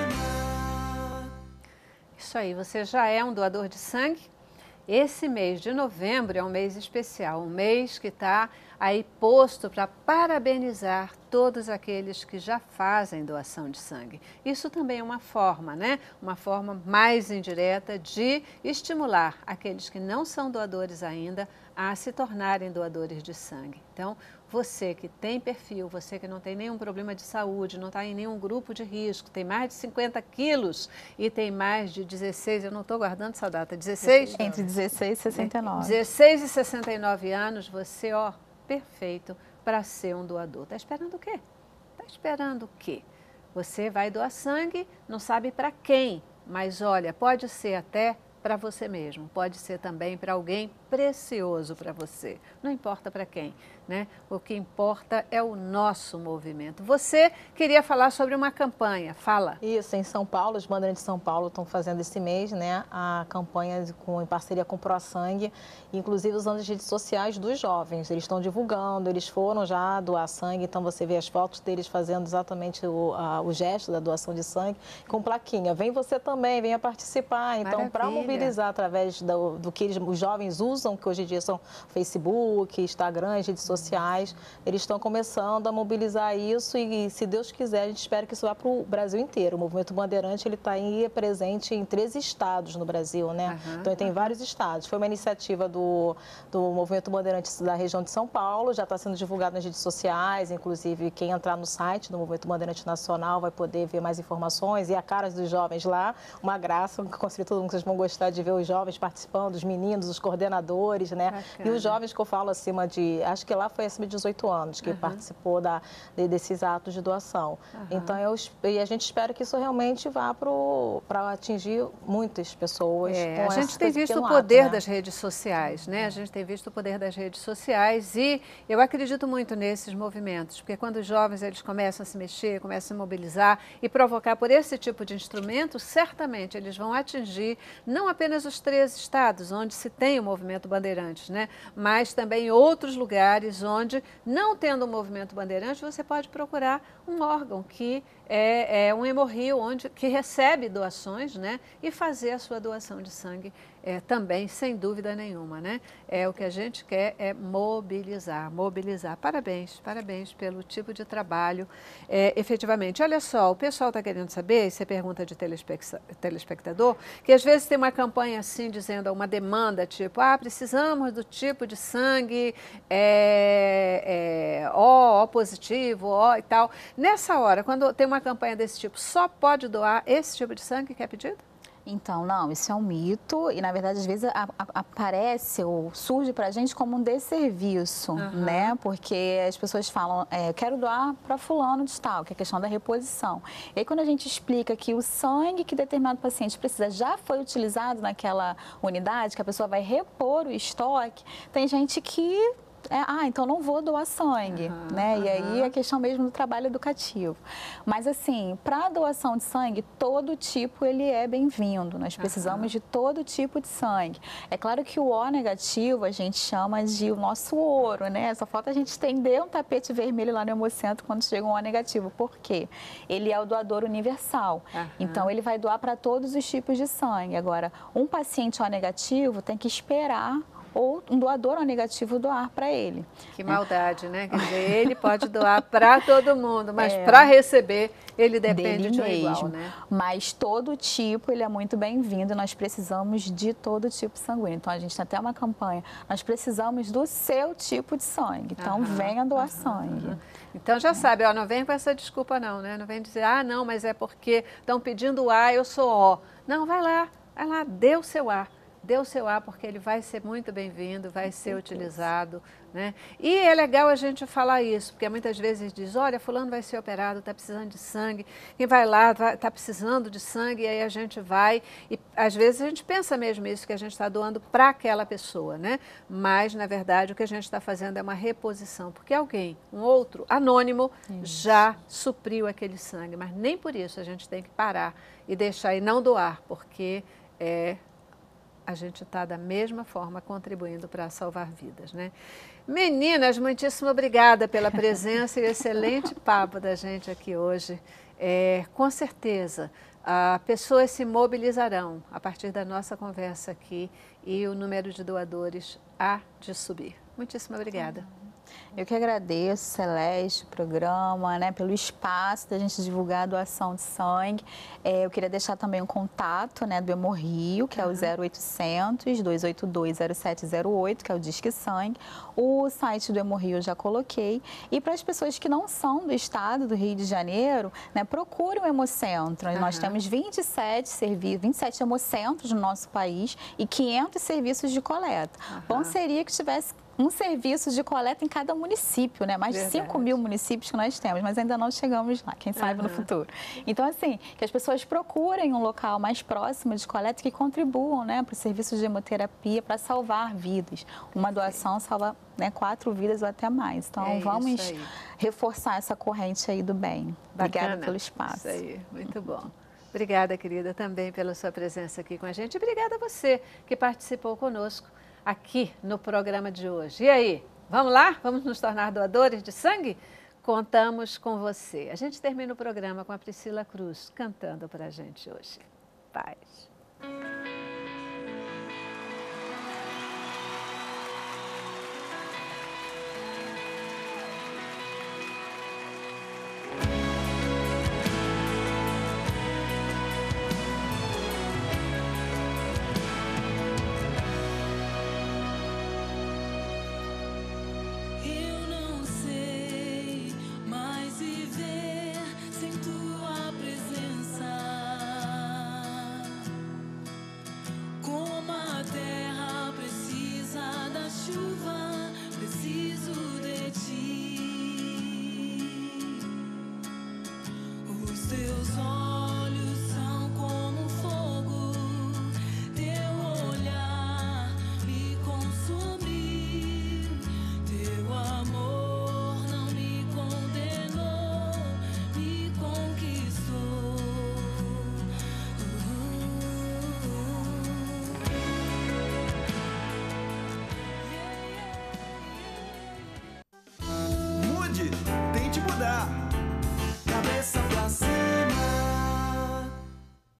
S1: cima. Isso aí, você já é um doador de sangue? Esse mês de novembro é um mês especial, um mês que está aí posto para parabenizar todos aqueles que já fazem doação de sangue. Isso também é uma forma, né? Uma forma mais indireta de estimular aqueles que não são doadores ainda a se tornarem doadores de sangue. Então, você que tem perfil, você que não tem nenhum problema de saúde, não está em nenhum grupo de risco, tem mais de cinquenta quilos e tem mais de dezesseis, eu não estou guardando essa data, dezesseis?
S3: Entre dezesseis e sessenta e nove.
S1: dezesseis e sessenta e nove anos, você, ó, perfeito para ser um doador. Está esperando o quê? Está esperando o quê? Você vai doar sangue, não sabe para quem, mas olha, pode ser até para você mesmo, pode ser também para alguém precioso para você, não importa para quem, né? O que importa é o nosso movimento. Você queria falar sobre uma campanha, fala.
S4: Isso, em São Paulo, os Bandeirantes de São Paulo estão fazendo esse mês, né, a campanha com, em parceria com o ProSangue, inclusive usando as redes sociais dos jovens, eles estão divulgando, eles foram já doar sangue, então você vê as fotos deles fazendo exatamente o, a, o gesto da doação de sangue, com plaquinha, vem você também, venha participar, então para mobilizar através do, do que eles, os jovens usam, que hoje em dia são Facebook, Instagram, as redes sociais, eles estão começando a mobilizar isso e, se Deus quiser, a gente espera que isso vá para o Brasil inteiro. O Movimento Bandeirante ele está presente em treze estados no Brasil, né? Uhum, então, ele tem uhum. vários estados. Foi uma iniciativa do, do Movimento Bandeirante da região de São Paulo, já está sendo divulgado nas redes sociais, inclusive quem entrar no site do Movimento Bandeirante Nacional vai poder ver mais informações e a cara dos jovens lá, uma graça, com certeza todo mundo vocês vão gostar de ver os jovens participando, os meninos, os coordenadores, né? Bacana. E os jovens que eu falo acima de, acho que lá foi acima de dezoito anos que uhum. participou da, de, desses atos de doação. Uhum. Então, eu, e a gente espera que isso realmente vá para atingir muitas pessoas.
S1: É, a gente tem visto o poder ato, né? das redes sociais, né? A gente tem visto o poder das redes sociais e eu acredito muito nesses movimentos, porque quando os jovens eles começam a se mexer, começam a se mobilizar e provocar por esse tipo de instrumento, certamente eles vão atingir não apenas os três estados onde se tem o movimento Bandeirantes, né? Mas também outros lugares onde, não tendo um movimento Bandeirantes, você pode procurar um órgão que é, é um hemorrio, onde, que recebe doações, né? E fazer a sua doação de sangue é, também, sem dúvida nenhuma, né? É, o que a gente quer é mobilizar, mobilizar. Parabéns, parabéns pelo tipo de trabalho, é, efetivamente. Olha só, o pessoal está querendo saber, isso é pergunta de telespectador, que às vezes tem uma campanha assim, dizendo uma demanda, tipo, ah, precisamos do tipo de sangue é, é, O, O positivo, O e tal. Nessa hora, quando tem uma campanha desse tipo, só pode doar esse tipo de sangue que é pedido?
S3: Então, não, isso é um mito e, na verdade, às vezes a, a, aparece ou surge para a gente como um desserviço, uhum. né? Porque as pessoas falam, é, eu quero doar para fulano de tal, que é a questão da reposição. E aí, quando a gente explica que o sangue que determinado paciente precisa já foi utilizado naquela unidade, que a pessoa vai repor o estoque, tem gente que... É, ah, então não vou doar sangue, uhum, né? Uhum. E aí a questão mesmo do trabalho educativo. Mas assim, para a doação de sangue, todo tipo ele é bem-vindo. Nós precisamos uhum. de todo tipo de sangue. É claro que o O negativo a gente chama de o nosso ouro, né? Só falta a gente estender um tapete vermelho lá no Hemocentro quando chega um O negativo. Por quê? Ele é o doador universal. Uhum. Então ele vai doar para todos os tipos de sangue. Agora, um paciente O negativo tem que esperar ou um doador O negativo doar para ele.
S1: Que maldade, né? Quer dizer, ele pode doar para todo mundo, mas é, para receber ele depende de um igual, né?
S3: Mas todo tipo ele é muito bem-vindo, nós precisamos de todo tipo sanguíneo. Então a gente tem até uma campanha, nós precisamos do seu tipo de sangue, então aham, venha doar aham, sangue. Aham.
S1: Então já é. sabe, ó, não vem com essa desculpa não, né? Não vem dizer, ah não, mas é porque estão pedindo A, eu sou O. Não, vai lá, vai lá, dê o seu A. Dê o seu A, porque ele vai ser muito bem-vindo, vai ser utilizado, né? E é legal a gente falar isso, porque muitas vezes diz, olha, fulano vai ser operado, está precisando de sangue, quem vai lá está precisando de sangue, e aí a gente vai, e às vezes a gente pensa mesmo isso, que a gente está doando para aquela pessoa, né? Mas, na verdade, o que a gente está fazendo é uma reposição, porque alguém, um outro, anônimo, isso. já supriu aquele sangue, mas nem por isso a gente tem que parar e deixar e não doar, porque é... a gente está da mesma forma contribuindo para salvar vidas, né? Meninas, muitíssimo obrigada pela presença e excelente papo da gente aqui hoje. É, com certeza, as pessoas se mobilizarão a partir da nossa conversa aqui e o número de doadores há de subir. Muitíssimo obrigada.
S3: Eu que agradeço, Celeste, o programa, né, pelo espaço da gente divulgar a doação de sangue. É, eu queria deixar também um contato, né, do Hemorrio, que é o zero oitocentos, dois oito dois, zero sete zero oito, que é o Disque Sangue. O site do Hemorrio eu já coloquei. E para as pessoas que não são do estado do Rio de Janeiro, né, procure o Hemocentro. Uhum. Nós temos vinte e sete, servi vinte e sete hemocentros no nosso país e quinhentos serviços de coleta. Uhum. Bom seria que tivesse um serviço de coleta em cada município, né? Mais Verdade. de cinco mil municípios que nós temos, mas ainda não chegamos lá, quem sabe uhum. no futuro. Então, assim, que as pessoas procurem um local mais próximo de coleta que contribuam, né, para os serviços de hemoterapia, para salvar vidas. Uma doação salva, né, quatro vidas ou até mais. Então, é vamos reforçar essa corrente aí do bem. Bacana. Obrigada pelo espaço.
S1: Isso aí, muito bom. Obrigada, querida, também pela sua presença aqui com a gente. Obrigada a você que participou conosco aqui no programa de hoje. E aí, vamos lá? Vamos nos tornar doadores de sangue? Contamos com você. A gente termina o programa com a Priscila Cruz cantando para a gente hoje. Paz.